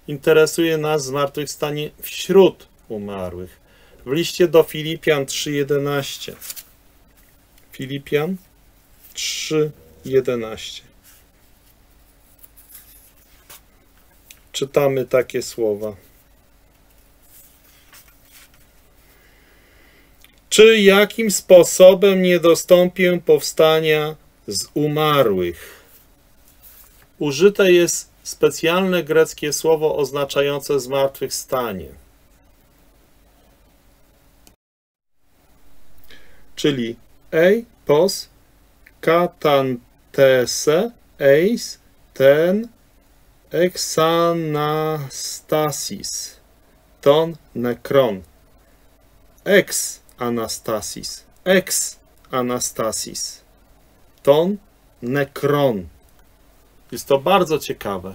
Interesuje nas zmartwychwstanie wśród umarłych. W liście do Filipian trzy jedenaście. Filipian trzy jedenaście. Czytamy takie słowa. Czy jakim sposobem nie dostąpię powstania z umarłych? Użyte jest specjalne greckie słowo oznaczające zmartwychwstanie. Czyli ei pos katantese eis ten exanastasis ton nekron ex anastasis ex anastasis ton nekron. Jest to bardzo ciekawe.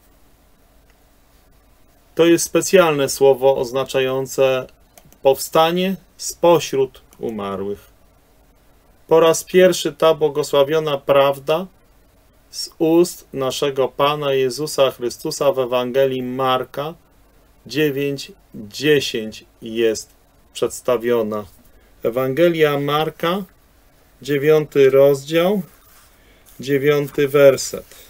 To jest specjalne słowo oznaczające powstanie spośród umarłych. Po raz pierwszy ta błogosławiona prawda z ust naszego Pana Jezusa Chrystusa w Ewangelii Marka dziewięć dziesięć jest przedstawiona. Ewangelia Marka, dziewiąty rozdział, dziewiąty werset.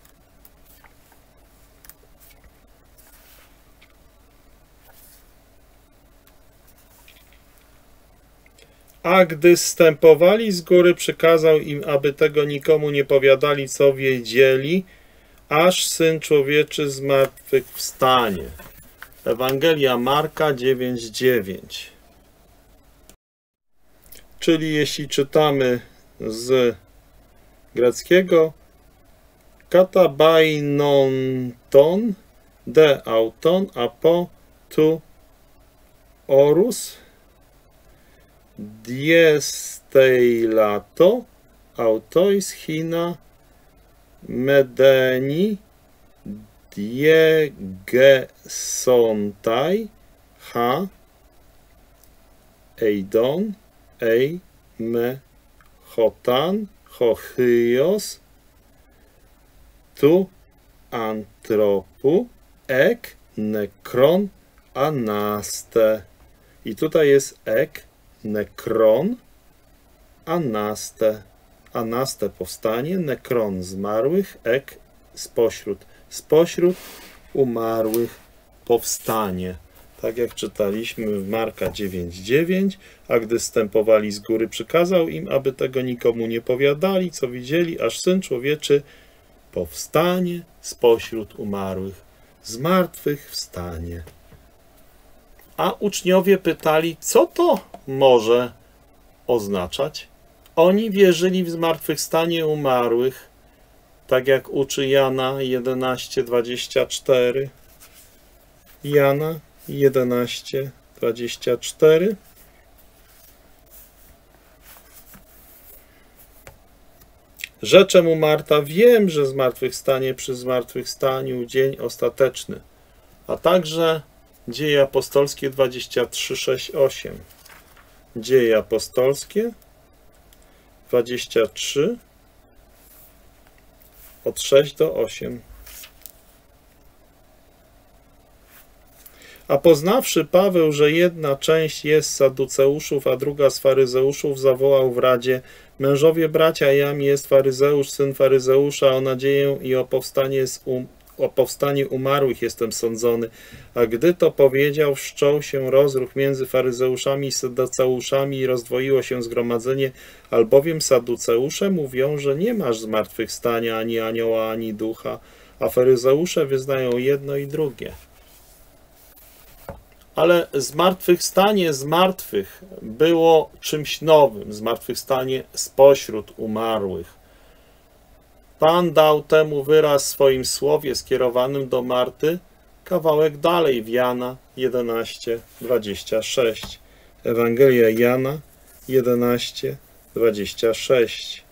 A gdy zstępowali z góry, przykazał im, aby tego nikomu nie powiadali, co wiedzieli, aż Syn Człowieczy zmartwychwstanie. Ewangelia Marka dziewięć dziewięć. Czyli jeśli czytamy z greckiego katabainon de auton apo tu orus diesteilato autois hina medeni diegesontai ha eidon ei me hotan hochios tu antropu ek nekron anaste. I tutaj jest ek nekron anaste. Anaste powstanie, nekron zmarłych, ek spośród. Spośród umarłych powstanie. Tak jak czytaliśmy w Marka dziewięć dziewięć, a gdy zstępowali z góry, przykazał im, aby tego nikomu nie powiadali, co widzieli, aż Syn Człowieczy powstanie spośród umarłych. Zmartwychwstanie. A uczniowie pytali, co to może oznaczać? Oni wierzyli w zmartwychwstanie umarłych, tak jak uczy Jana jedenaście dwadzieścia cztery. Jana jedenaście dwadzieścia cztery. Rzecze mu Marta, wiem, że zmartwychwstanie przy zmartwychwstaniu dzień ostateczny, a także Dzieje apostolskie dwadzieścia trzy sześć osiem. Dzieje apostolskie dwadzieścia trzy od sześć do osiem. A poznawszy Paweł, że jedna część jest z Saduceuszów, a druga z faryzeuszów, zawołał w radzie: mężowie bracia, jam jest faryzeusz, syn faryzeusza, o nadzieję i o powstanie, z um, o powstanie umarłych jestem sądzony. A gdy to powiedział, wszczął się rozruch między faryzeuszami i saduceuszami i rozdwoiło się zgromadzenie, albowiem saduceusze mówią, że nie masz zmartwychwstania ani anioła, ani ducha, a faryzeusze wyznają jedno i drugie. Ale zmartwychwstanie z martwych było czymś nowym, zmartwychwstanie spośród umarłych. Pan dał temu wyraz w swoim słowie skierowanym do Marty, kawałek dalej w Jana jedenaście dwadzieścia sześć. Ewangelia Jana jedenaście dwadzieścia sześć.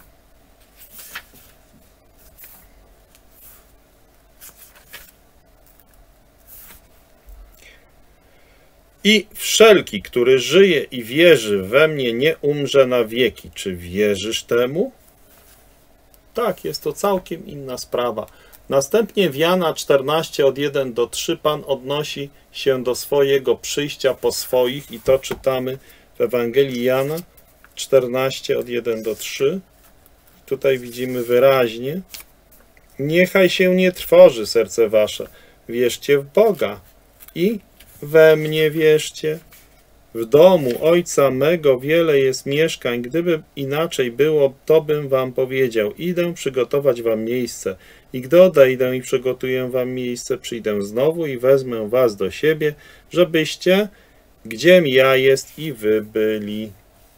I wszelki, który żyje i wierzy we mnie, nie umrze na wieki. Czy wierzysz temu? Tak, jest to całkiem inna sprawa. Następnie w Jana czternaście od jeden do trzech Pan odnosi się do swojego przyjścia po swoich i to czytamy w Ewangelii Jana czternaście od jeden do trzech. Tutaj widzimy wyraźnie: niechaj się nie trwoży serce wasze, wierzcie w Boga i we mnie wierzcie. W domu Ojca mego wiele jest mieszkań, gdyby inaczej było, to bym wam powiedział: idę przygotować wam miejsce i gdy odejdę i przygotuję wam miejsce, przyjdę znowu i wezmę was do siebie, żebyście, gdziem ja jest, i wy byli.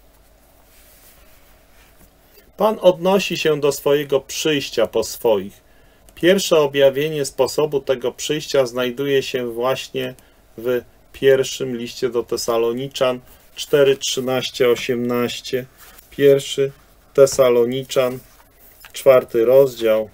Pan odnosi się do swojego przyjścia po swoich. Pierwsze objawienie sposobu tego przyjścia znajduje się właśnie w pierwszym liście do Tesaloniczan cztery, trzynaście, osiemnaście. Pierwszy Tesaloniczan, czwarty rozdział,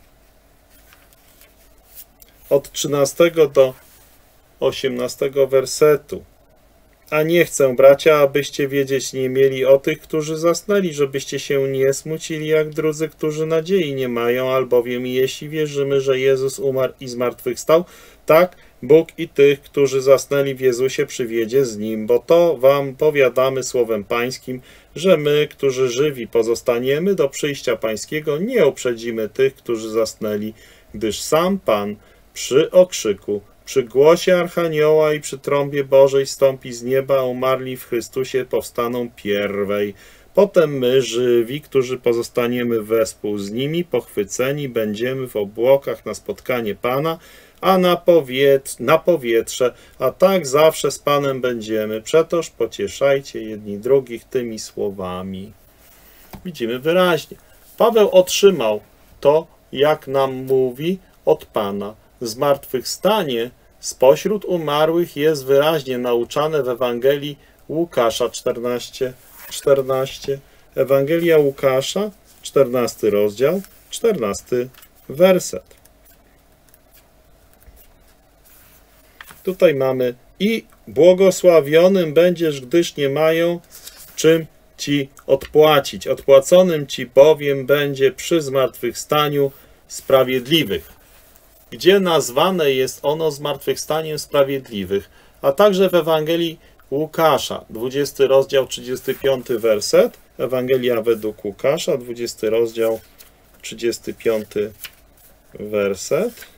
od trzynastego do osiemnastego wersetu. A nie chcę, bracia, abyście wiedzieć nie mieli o tych, którzy zasnęli, żebyście się nie smucili jak drudzy, którzy nadziei nie mają, albowiem jeśli wierzymy, że Jezus umarł i zmartwychwstał, tak Bóg i tych, którzy zasnęli w Jezusie, przywiedzie z Nim, bo to wam powiadamy słowem pańskim, że my, którzy żywi pozostaniemy do przyjścia pańskiego, nie uprzedzimy tych, którzy zasnęli, gdyż sam Pan przy okrzyku, przy głosie Archanioła i przy trąbie Bożej stąpi z nieba, a umarli w Chrystusie powstaną pierwej. Potem my, żywi, którzy pozostaniemy wespół z nimi, pochwyceni będziemy w obłokach na spotkanie Pana, a na, powiet na powietrze, a tak zawsze z Panem będziemy. Przetoż pocieszajcie jedni drugich tymi słowami. Widzimy wyraźnie. Paweł otrzymał to, jak nam mówi, od Pana. Zmartwychwstanie spośród umarłych jest wyraźnie nauczane w Ewangelii Łukasza czternaście, czternaście. Ewangelia Łukasza, czternasty rozdział, czternasty werset. Tutaj mamy: i błogosławionym będziesz, gdyż nie mają czym ci odpłacić. Odpłaconym ci bowiem będzie przy zmartwychwstaniu sprawiedliwych. Gdzie nazwane jest ono zmartwychwstaniem sprawiedliwych, a także w Ewangelii Łukasza, dwudziesty rozdział, trzydziesty piąty werset. Ewangelia według Łukasza, dwudziesty rozdział, trzydziesty piąty werset.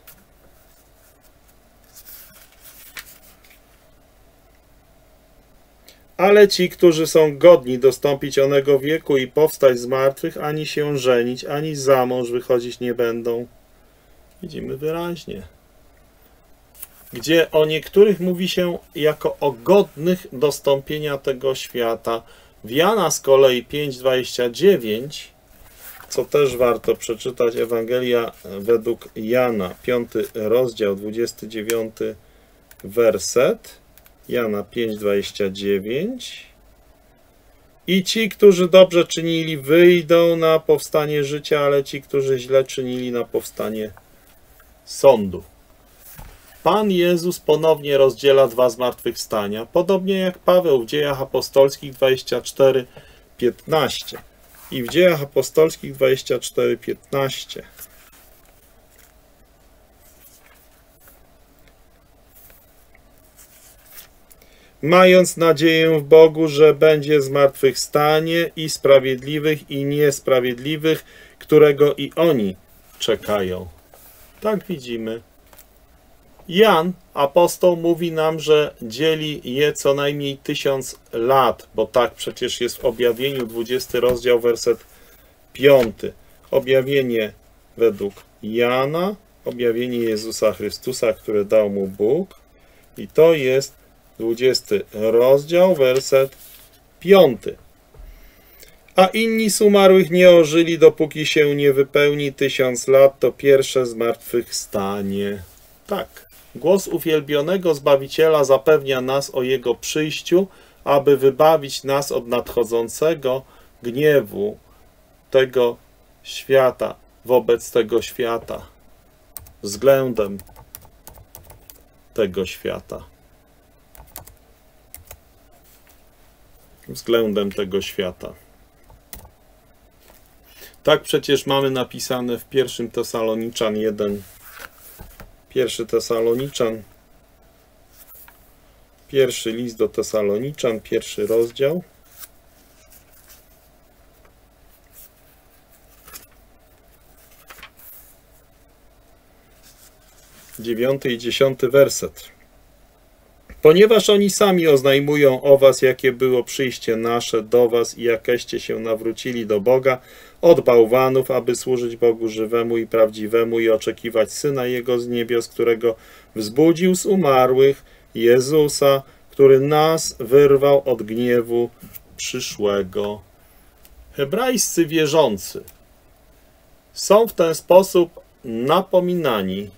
Ale ci, którzy są godni dostąpić onego wieku i powstać z martwych, ani się żenić, ani za mąż wychodzić nie będą. Widzimy wyraźnie, gdzie o niektórych mówi się jako o godnych dostąpienia tego świata. W Jana z kolei pięć, dwadzieścia dziewięć, co też warto przeczytać, Ewangelia według Jana, piąty rozdział, dwudziesty dziewiąty werset. Jana pięć, dwadzieścia dziewięć. I ci, którzy dobrze czynili, wyjdą na powstanie życia, ale ci, którzy źle czynili, na powstanie sądu. Pan Jezus ponownie rozdziela dwa zmartwychwstania, podobnie jak Paweł w Dziejach Apostolskich dwadzieścia cztery, piętnaście. I w Dziejach Apostolskich dwadzieścia cztery, piętnaście. Mając nadzieję w Bogu, że będzie zmartwychwstanie i sprawiedliwych, i niesprawiedliwych, którego i oni czekają. Tak widzimy. Jan, apostoł, mówi nam, że dzieli je co najmniej tysiąc lat, bo tak przecież jest w objawieniu, dwudziesty rozdział, werset piąty. Objawienie według Jana, objawienie Jezusa Chrystusa, które dał mu Bóg, i to jest dwudziesty rozdział, werset piąty. A inni z umarłych nie ożyli, dopóki się nie wypełni tysiąc lat, to pierwsze zmartwychwstanie. Tak, głos uwielbionego Zbawiciela zapewnia nas o Jego przyjściu, aby wybawić nas od nadchodzącego gniewu tego świata, wobec tego świata, względem tego świata. Względem tego świata. Tak przecież mamy napisane w pierwszym Tesaloniczan jeden, Pierwszy Tesaloniczan, pierwszy list do Tesaloniczan, pierwszy rozdział. Dziewiąty i dziesiąty werset. Ponieważ oni sami oznajmują o was, jakie było przyjście nasze do was i jakeście się nawrócili do Boga od bałwanów, aby służyć Bogu żywemu i prawdziwemu i oczekiwać Syna Jego z niebios, którego wzbudził z umarłych, Jezusa, który nas wyrwał od gniewu przyszłego. Hebrajscy wierzący są w ten sposób napominani,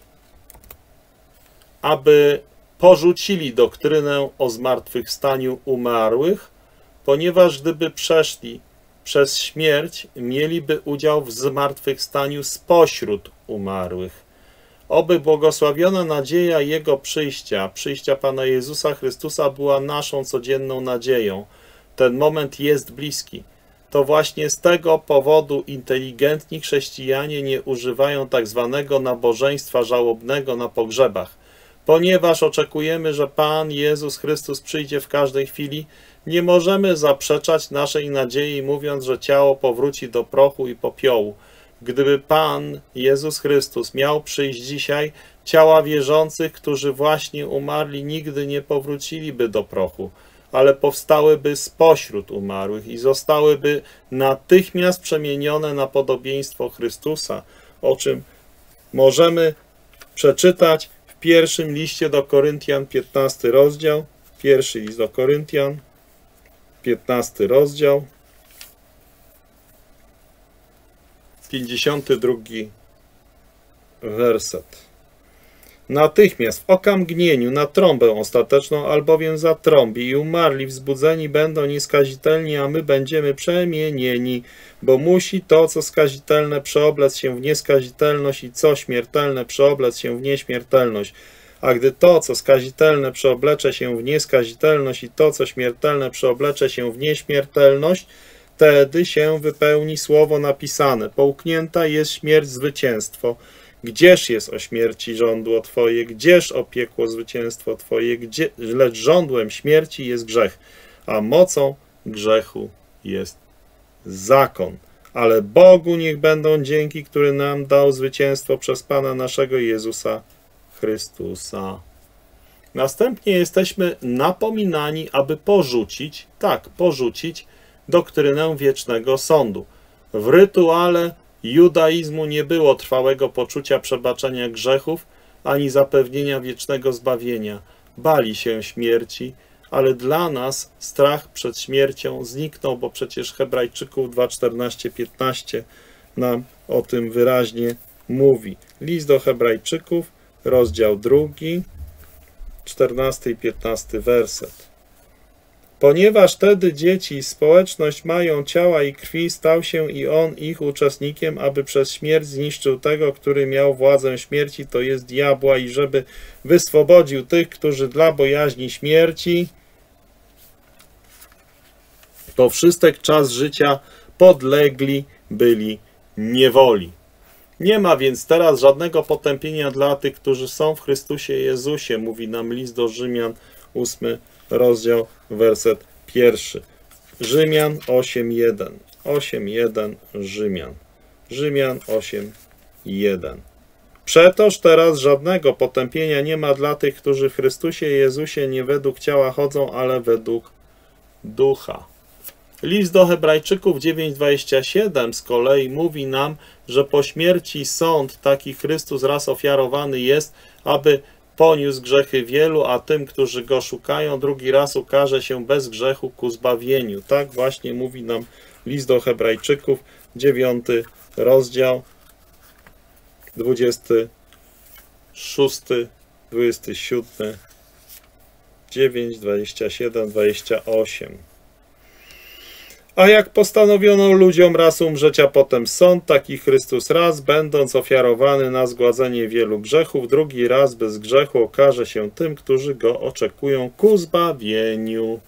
aby porzucili doktrynę o zmartwychwstaniu umarłych, ponieważ gdyby przeszli przez śmierć, mieliby udział w zmartwychwstaniu spośród umarłych. Oby błogosławiona nadzieja Jego przyjścia, przyjścia Pana Jezusa Chrystusa była naszą codzienną nadzieją. Ten moment jest bliski. To właśnie z tego powodu inteligentni chrześcijanie nie używają tak zwanego nabożeństwa żałobnego na pogrzebach. Ponieważ oczekujemy, że Pan Jezus Chrystus przyjdzie w każdej chwili, nie możemy zaprzeczać naszej nadziei, mówiąc, że ciało powróci do prochu i popiołu. Gdyby Pan Jezus Chrystus miał przyjść dzisiaj, ciała wierzących, którzy właśnie umarli, nigdy nie powróciliby do prochu, ale powstałyby spośród umarłych i zostałyby natychmiast przemienione na podobieństwo Chrystusa, o czym możemy przeczytać w pierwszym liście do Koryntian, piętnasty rozdział, pierwszy list do Koryntian, piętnasty rozdział, pięćdziesiąty drugi werset. Natychmiast w okamgnieniu na trąbę ostateczną, albowiem zatrąbi i umarli wzbudzeni będą nieskazitelni, a my będziemy przemienieni, bo musi to, co skazitelne, przeoblec się w nieskazitelność i co śmiertelne, przeoblec się w nieśmiertelność. A gdy to, co skazitelne, przeoblecze się w nieskazitelność i to, co śmiertelne, przeoblecze się w nieśmiertelność, wtedy się wypełni słowo napisane. Połknięta jest śmierć zwycięstwo. Gdzież jest o śmierci żądło Twoje? Gdzież o piekło zwycięstwo Twoje? Gdzie, lecz żądłem śmierci jest grzech, a mocą grzechu jest zakon. Ale Bogu niech będą dzięki, który nam dał zwycięstwo przez Pana naszego Jezusa Chrystusa. Następnie jesteśmy napominani, aby porzucić, tak, porzucić doktrynę wiecznego sądu. W rytuale judaizmu nie było trwałego poczucia przebaczenia grzechów, ani zapewnienia wiecznego zbawienia. Bali się śmierci, ale dla nas strach przed śmiercią zniknął, bo przecież Hebrajczyków dwa, czternaście, piętnaście nam o tym wyraźnie mówi. List do Hebrajczyków, rozdział drugi, czternasty i piętnasty werset. Ponieważ wtedy dzieci i społeczność mają ciała i krwi, stał się i on ich uczestnikiem, aby przez śmierć zniszczył tego, który miał władzę śmierci, to jest diabła, i żeby wyswobodził tych, którzy dla bojaźni śmierci po wszystek czas życia podlegli byli niewoli. Nie ma więc teraz żadnego potępienia dla tych, którzy są w Chrystusie Jezusie, mówi nam list do Rzymian, ósmy rozdział, werset pierwszy. Rzymian osiem jeden. osiem jeden Rzymian. Rzymian osiem jeden. Przetoż teraz żadnego potępienia nie ma dla tych, którzy w Chrystusie Jezusie nie według ciała chodzą, ale według ducha. List do Hebrajczyków dziewięć dwadzieścia siedem z kolei mówi nam, że po śmierci sąd taki Chrystus raz ofiarowany jest, aby poniósł grzechy wielu, a tym, którzy go szukają, drugi raz ukaże się bez grzechu ku zbawieniu. Tak właśnie mówi nam list do Hebrajczyków, dziewiąty rozdział, dwudziesty szósty, dwudziesty siódmy, dziewięć, dwadzieścia siedem, dwadzieścia osiem. A jak postanowiono ludziom raz umrzeć, a potem sąd, taki Chrystus raz, będąc ofiarowany na zgładzenie wielu grzechów, drugi raz bez grzechu okaże się tym, którzy go oczekują ku zbawieniu.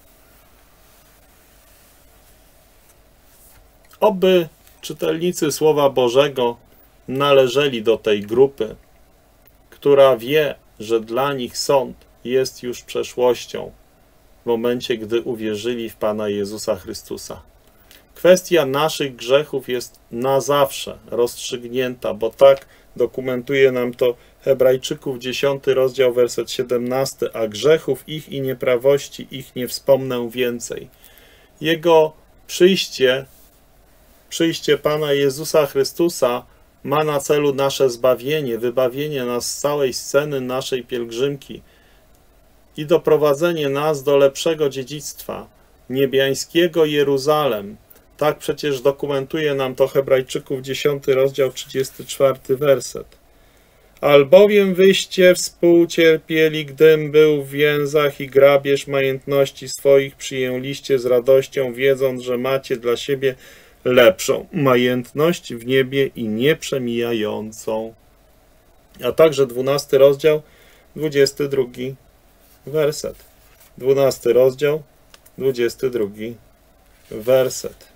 Oby czytelnicy Słowa Bożego należeli do tej grupy, która wie, że dla nich sąd jest już przeszłością w momencie, gdy uwierzyli w Pana Jezusa Chrystusa. Kwestia naszych grzechów jest na zawsze rozstrzygnięta, bo tak dokumentuje nam to Hebrajczyków dziesiąty rozdział, werset siedemnasty, a grzechów ich i nieprawości ich nie wspomnę więcej. Jego przyjście, przyjście Pana Jezusa Chrystusa ma na celu nasze zbawienie, wybawienie nas z całej sceny naszej pielgrzymki i doprowadzenie nas do lepszego dziedzictwa, niebiańskiego Jeruzalem. Tak przecież dokumentuje nam to Hebrajczyków dziesiąty rozdział, trzydziesty czwarty werset. Albowiem wyście współcierpieli, gdym był w więzach i grabież majątności swoich przyjęliście z radością, wiedząc, że macie dla siebie lepszą majątność w niebie i nieprzemijającą. A także dwunasty rozdział, dwudziesty drugi werset. dwunasty rozdział, dwudziesty drugi werset.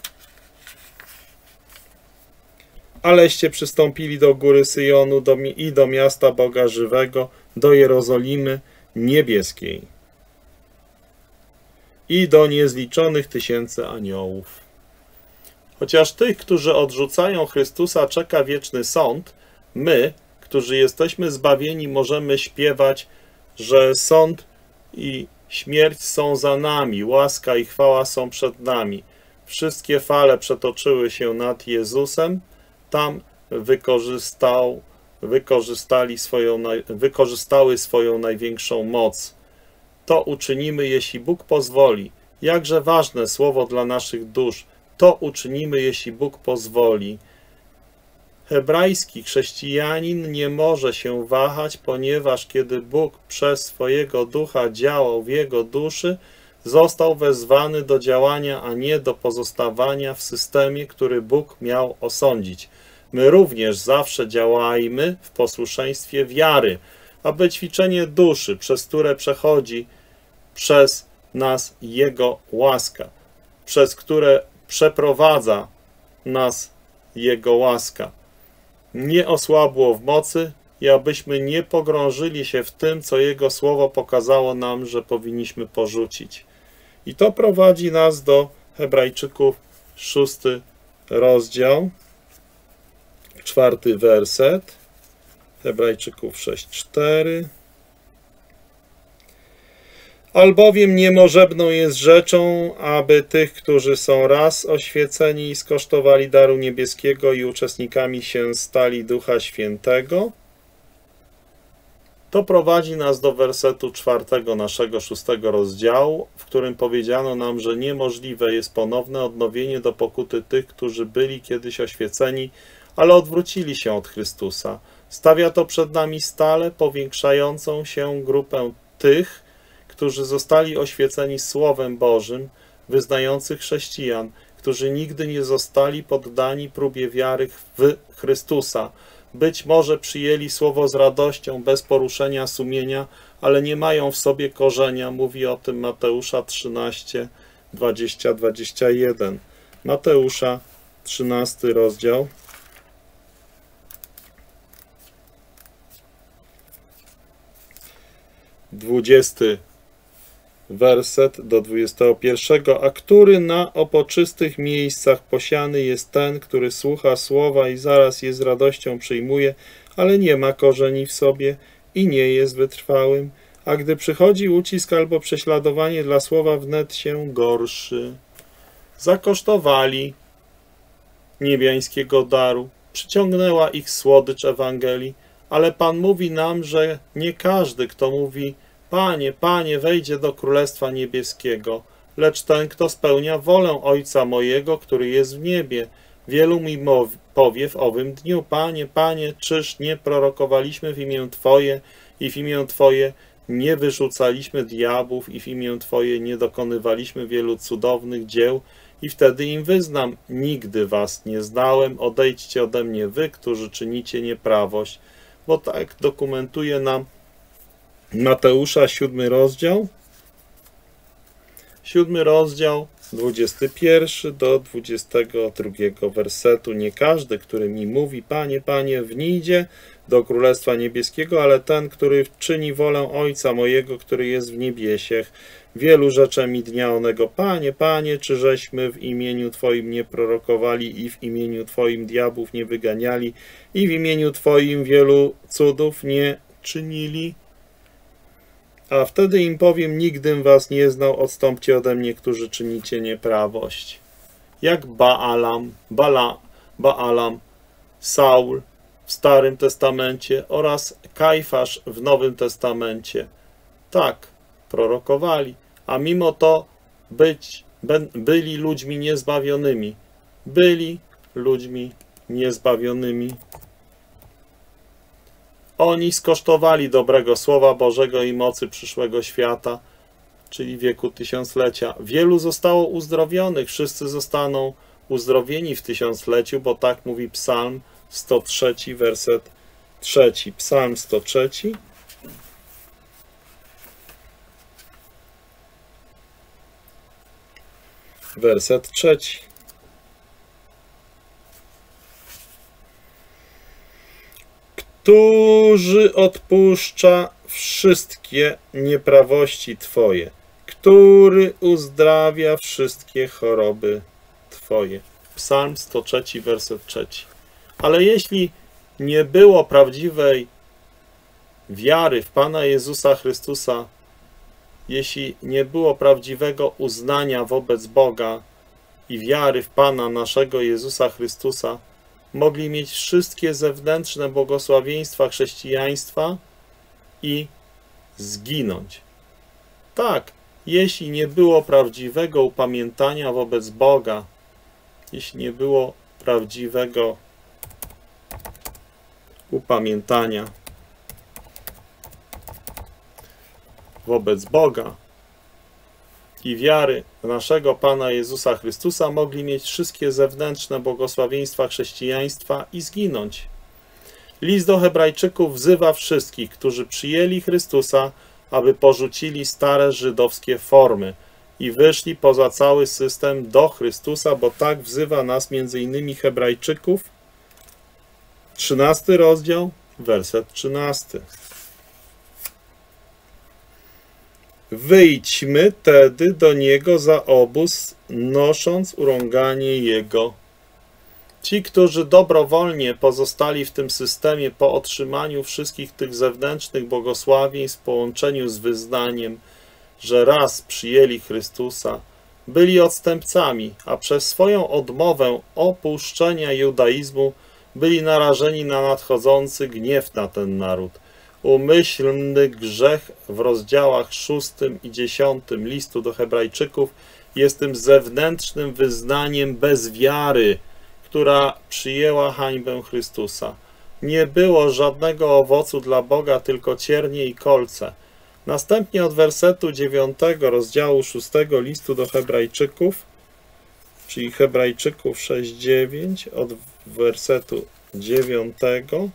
Aleście przystąpili do góry Syjonu do, i do miasta Boga żywego, do Jerozolimy niebieskiej i do niezliczonych tysięcy aniołów. Chociaż tych, którzy odrzucają Chrystusa, czeka wieczny sąd, my, którzy jesteśmy zbawieni, możemy śpiewać, że sąd i śmierć są za nami, łaska i chwała są przed nami. Wszystkie fale przetoczyły się nad Jezusem, tam wykorzystał, wykorzystali swoją, wykorzystały swoją największą moc. To uczynimy, jeśli Bóg pozwoli. Jakże ważne słowo dla naszych dusz. To uczynimy, jeśli Bóg pozwoli. Hebrajski chrześcijanin nie może się wahać, ponieważ kiedy Bóg przez swojego ducha działał w jego duszy, został wezwany do działania, a nie do pozostawania w systemie, który Bóg miał osądzić. My również zawsze działajmy w posłuszeństwie wiary, aby ćwiczenie duszy, przez które przechodzi przez nas Jego łaska, przez które przeprowadza nas Jego łaska, nie osłabło w mocy i abyśmy nie pogrążyli się w tym, co Jego Słowo pokazało nam, że powinniśmy porzucić. I to prowadzi nas do Hebrajczyków szósty rozdział, czwarty werset, Hebrajczyków sześć, cztery. Albowiem niemożebną jest rzeczą, aby tych, którzy są raz oświeceni i skosztowali daru niebieskiego i uczestnikami się stali Ducha Świętego. To prowadzi nas do wersetu czwartego naszego szóstego rozdziału, w którym powiedziano nam, że niemożliwe jest ponowne odnowienie do pokuty tych, którzy byli kiedyś oświeceni, ale odwrócili się od Chrystusa. Stawia to przed nami stale powiększającą się grupę tych, którzy zostali oświeceni Słowem Bożym, wyznających chrześcijan, którzy nigdy nie zostali poddani próbie wiary w Chrystusa. Być może przyjęli Słowo z radością, bez poruszenia sumienia, ale nie mają w sobie korzenia. Mówi o tym Mateusza trzynaście, dwadzieścia, dwadzieścia jeden. Mateusza trzynasty rozdział. dwudziesty werset do dwudziestego pierwszego. A który na opoczystych miejscach posiany jest ten, który słucha słowa i zaraz je z radością przyjmuje, ale nie ma korzeni w sobie i nie jest wytrwałym, a gdy przychodzi ucisk albo prześladowanie dla słowa, wnet się gorszy. Zakosztowali niebiańskiego daru, przyciągnęła ich słodycz Ewangelii, ale Pan mówi nam, że nie każdy, kto mówi Panie, Panie, wejdzie do Królestwa Niebieskiego, lecz ten, kto spełnia wolę Ojca mojego, który jest w niebie. Wielu mi powie w owym dniu, Panie, Panie, czyż nie prorokowaliśmy w imię Twoje i w imię Twoje nie wyrzucaliśmy diabłów i w imię Twoje nie dokonywaliśmy wielu cudownych dzieł? I wtedy im wyznam, nigdy was nie znałem, odejdźcie ode mnie wy, którzy czynicie nieprawość. Bo tak dokumentuje nam Mateusza siódmy rozdział, siódmy rozdział, dwudziesty pierwszy do dwudziestego drugiego wersetu. Nie każdy, który mi mówi, Panie, Panie, wnijdzie do Królestwa Niebieskiego, ale ten, który czyni wolę Ojca mojego, który jest w niebiesiech. Wielu rzeczy mi dnia onego, Panie, Panie, czy żeśmy w imieniu Twoim nie prorokowali i w imieniu Twoim diabłów nie wyganiali i w imieniu Twoim wielu cudów nie czynili? A wtedy im powiem, nigdym was nie znał, odstąpcie ode mnie, którzy czynicie nieprawość. Jak Baalam, Bala, Baalam, Saul w Starym Testamencie oraz Kajfasz w Nowym Testamencie. Tak, prorokowali, a mimo to być, byli ludźmi niezbawionymi. Byli ludźmi niezbawionymi. Oni skosztowali dobrego Słowa Bożego i mocy przyszłego świata, czyli wieku tysiąclecia. Wielu zostało uzdrowionych, wszyscy zostaną uzdrowieni w tysiącleciu, bo tak mówi Psalm sto trzy, werset trzeci. Psalm sto trzy. Werset trzeci. Którzy odpuszcza wszystkie nieprawości Twoje, który uzdrawia wszystkie choroby Twoje. Psalm sto trzy, werset trzeci. Ale jeśli nie było prawdziwej wiary w Pana Jezusa Chrystusa, jeśli nie było prawdziwego uznania wobec Boga i wiary w Pana naszego Jezusa Chrystusa, mogli mieć wszystkie zewnętrzne błogosławieństwa chrześcijaństwa i zginąć. Tak, jeśli nie było prawdziwego upamiętania wobec Boga, jeśli nie było prawdziwego upamiętania wobec Boga i wiary w naszego Pana Jezusa Chrystusa, mogli mieć wszystkie zewnętrzne błogosławieństwa chrześcijaństwa i zginąć. List do Hebrajczyków wzywa wszystkich, którzy przyjęli Chrystusa, aby porzucili stare żydowskie formy i wyszli poza cały system do Chrystusa, bo tak wzywa nas między innymi Hebrajczyków, trzynasty rozdział, werset trzynasty. Wyjdźmy tedy do Niego za obóz, nosząc urąganie Jego. Ci, którzy dobrowolnie pozostali w tym systemie po otrzymaniu wszystkich tych zewnętrznych błogosławieństw w połączeniu z wyznaniem, że raz przyjęli Chrystusa, byli odstępcami, a przez swoją odmowę opuszczenia judaizmu byli narażeni na nadchodzący gniew na ten naród. Umyślny grzech w rozdziałach szóstym i dziesiątym listu do Hebrajczyków jest tym zewnętrznym wyznaniem bez wiary, która przyjęła hańbę Chrystusa. Nie było żadnego owocu dla Boga, tylko ciernie i kolce. Następnie od wersetu dziewiątego rozdziału szóstego listu do Hebrajczyków, czyli Hebrajczyków sześć, dziewięć, od wersetu dziewiątego.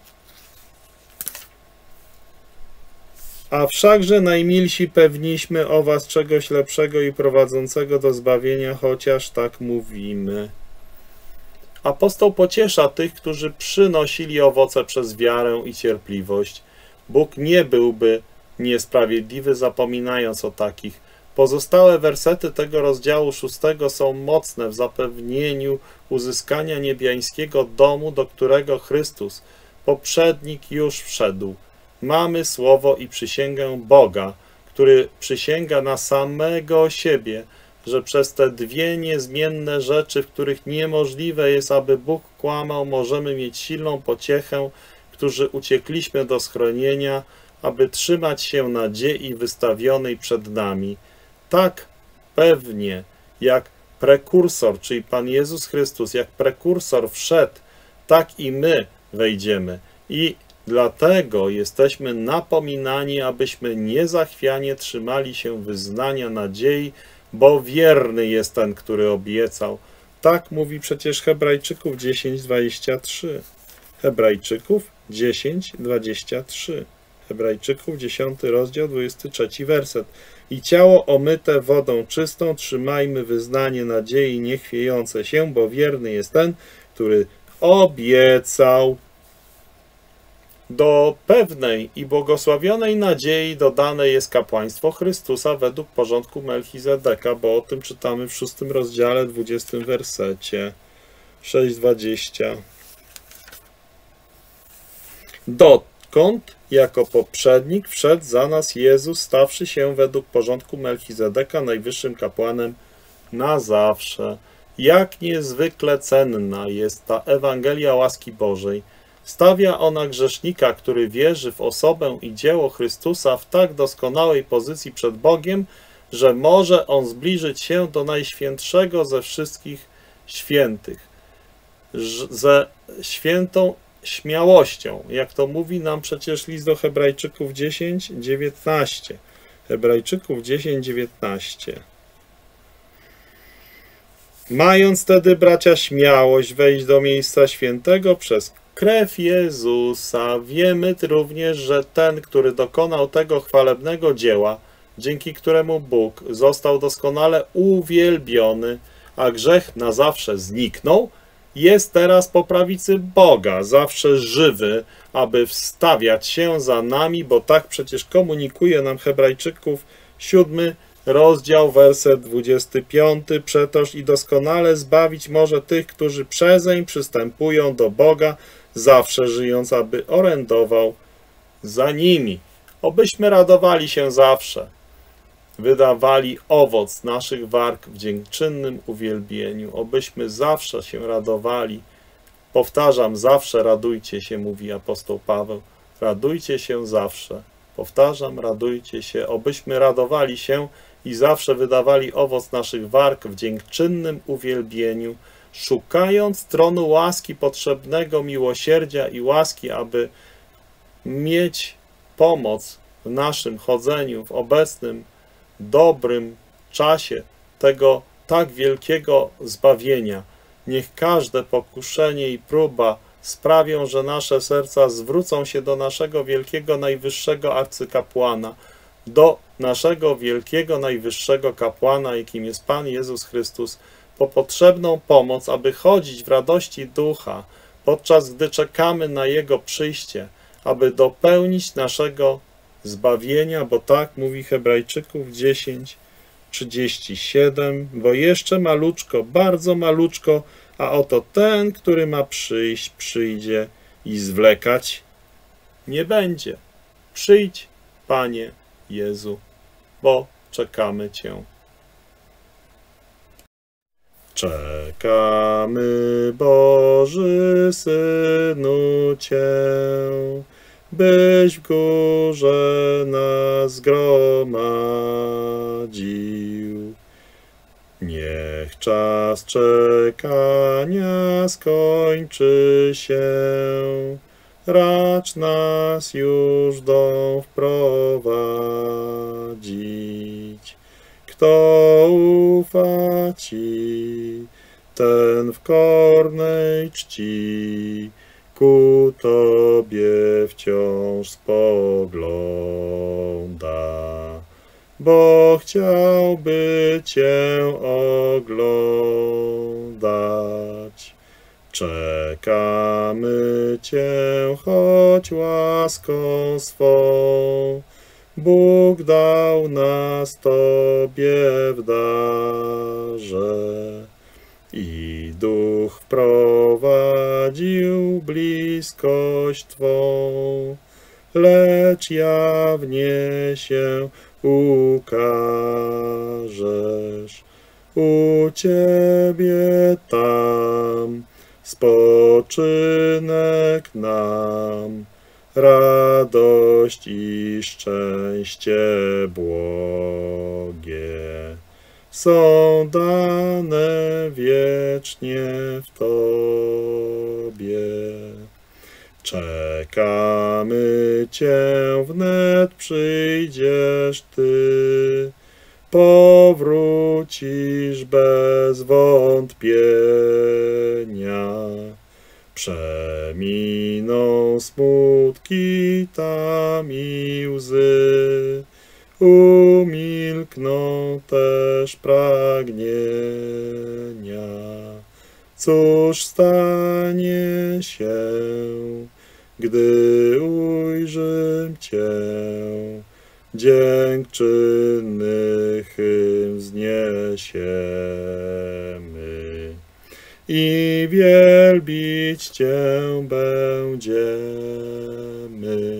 A wszakże najmilsi pewniśmy o was czegoś lepszego i prowadzącego do zbawienia, chociaż tak mówimy. Apostoł pociesza tych, którzy przynosili owoce przez wiarę i cierpliwość. Bóg nie byłby niesprawiedliwy, zapominając o takich. Pozostałe wersety tego rozdziału szóstego są mocne w zapewnieniu uzyskania niebiańskiego domu, do którego Chrystus, poprzednik, już wszedł. Mamy słowo i przysięgę Boga, który przysięga na samego siebie, że przez te dwie niezmienne rzeczy, w których niemożliwe jest, aby Bóg kłamał, możemy mieć silną pociechę, którzy uciekliśmy do schronienia, aby trzymać się nadziei wystawionej przed nami. Tak pewnie, jak prekursor, czyli Pan Jezus Chrystus, jak prekursor wszedł, tak i my wejdziemy. I dlatego jesteśmy napominani, abyśmy niezachwianie trzymali się wyznania nadziei, bo wierny jest ten, który obiecał. Tak mówi przecież Hebrajczyków dziesięć, dwadzieścia trzy. Hebrajczyków dziesięć, dwadzieścia trzy. Hebrajczyków dziesiąty rozdział, dwudziesty trzeci werset. i ciało omyte wodą czystą. Trzymajmy wyznanie nadziei niechwiejące się, bo wierny jest ten, który obiecał. Do pewnej i błogosławionej nadziei dodane jest kapłaństwo Chrystusa według porządku Melchizedeka, bo o tym czytamy w szóstym rozdziale, dwudziestym wersecie. sześć dwadzieścia. Dokąd jako poprzednik wszedł za nas Jezus, stawszy się według porządku Melchizedeka najwyższym kapłanem na zawsze. Jak niezwykle cenna jest ta Ewangelia łaski Bożej. Stawia ona grzesznika, który wierzy w osobę i dzieło Chrystusa, w tak doskonałej pozycji przed Bogiem, że może on zbliżyć się do Najświętszego ze wszystkich świętych. Ze świętą śmiałością, jak to mówi nam przecież list do Hebrajczyków dziesięć dziewiętnaście. Hebrajczyków dziesięć dziewiętnaście. Mając tedy, bracia, śmiałość wejść do miejsca świętego przez krew Jezusa, wiemy również, że ten, który dokonał tego chwalebnego dzieła, dzięki któremu Bóg został doskonale uwielbiony, a grzech na zawsze zniknął, jest teraz po prawicy Boga, zawsze żywy, aby wstawiać się za nami, bo tak przecież komunikuje nam Hebrajczyków siódmy rozdział, werset dwudziesty piąty. Przetoż i doskonale zbawić może tych, którzy przezeń przystępują do Boga, zawsze żyjąc, aby orędował za nimi. Obyśmy radowali się zawsze, wydawali owoc naszych warg w dziękczynnym uwielbieniu. Obyśmy zawsze się radowali. Powtarzam, zawsze radujcie się, mówi apostoł Paweł. Radujcie się zawsze. Powtarzam, radujcie się. Obyśmy radowali się i zawsze wydawali owoc naszych warg w dziękczynnym uwielbieniu, szukając tronu łaski potrzebnego miłosierdzia i łaski, aby mieć pomoc w naszym chodzeniu, w obecnym dobrym czasie tego tak wielkiego zbawienia. Niech każde pokuszenie i próba sprawią, że nasze serca zwrócą się do naszego wielkiego, najwyższego arcykapłana, do naszego wielkiego, najwyższego kapłana, jakim jest Pan Jezus Chrystus, po potrzebną pomoc, aby chodzić w radości ducha, podczas gdy czekamy na Jego przyjście, aby dopełnić naszego zbawienia, bo tak mówi Hebrajczyków dziesięć trzydzieści siedem, bo jeszcze maluczko, bardzo maluczko, a oto ten, który ma przyjść, przyjdzie i zwlekać nie będzie. Przyjdź, Panie Jezu, bo czekamy Cię. Czekamy, Boży Synu, Cię, byś w górze nas zgromadził. Niech czas czekania skończy się, racz nas już dom wprowadzić. Kto ufa Ci, ten w kornej czci ku Tobie wciąż spogląda, bo chciałby Cię oglądać. Czekamy Cię, choć łaską swą Bóg dał nas Tobie w darze i Duch wprowadził bliskość Twą, lecz jawnie się ukażesz u Ciebie tam, spoczynek nam, radość i szczęście błogie są dane wiecznie w Tobie. Czekamy Cię, wnet przyjdziesz Ty, powrócisz bez wątpienia. Przeminą smutki tam i łzy, umilkną też pragnienia. Cóż stanie się, gdy ujrzę Cię, dziękczynny hymn wzniesiemy i wielbić Cię będziemy.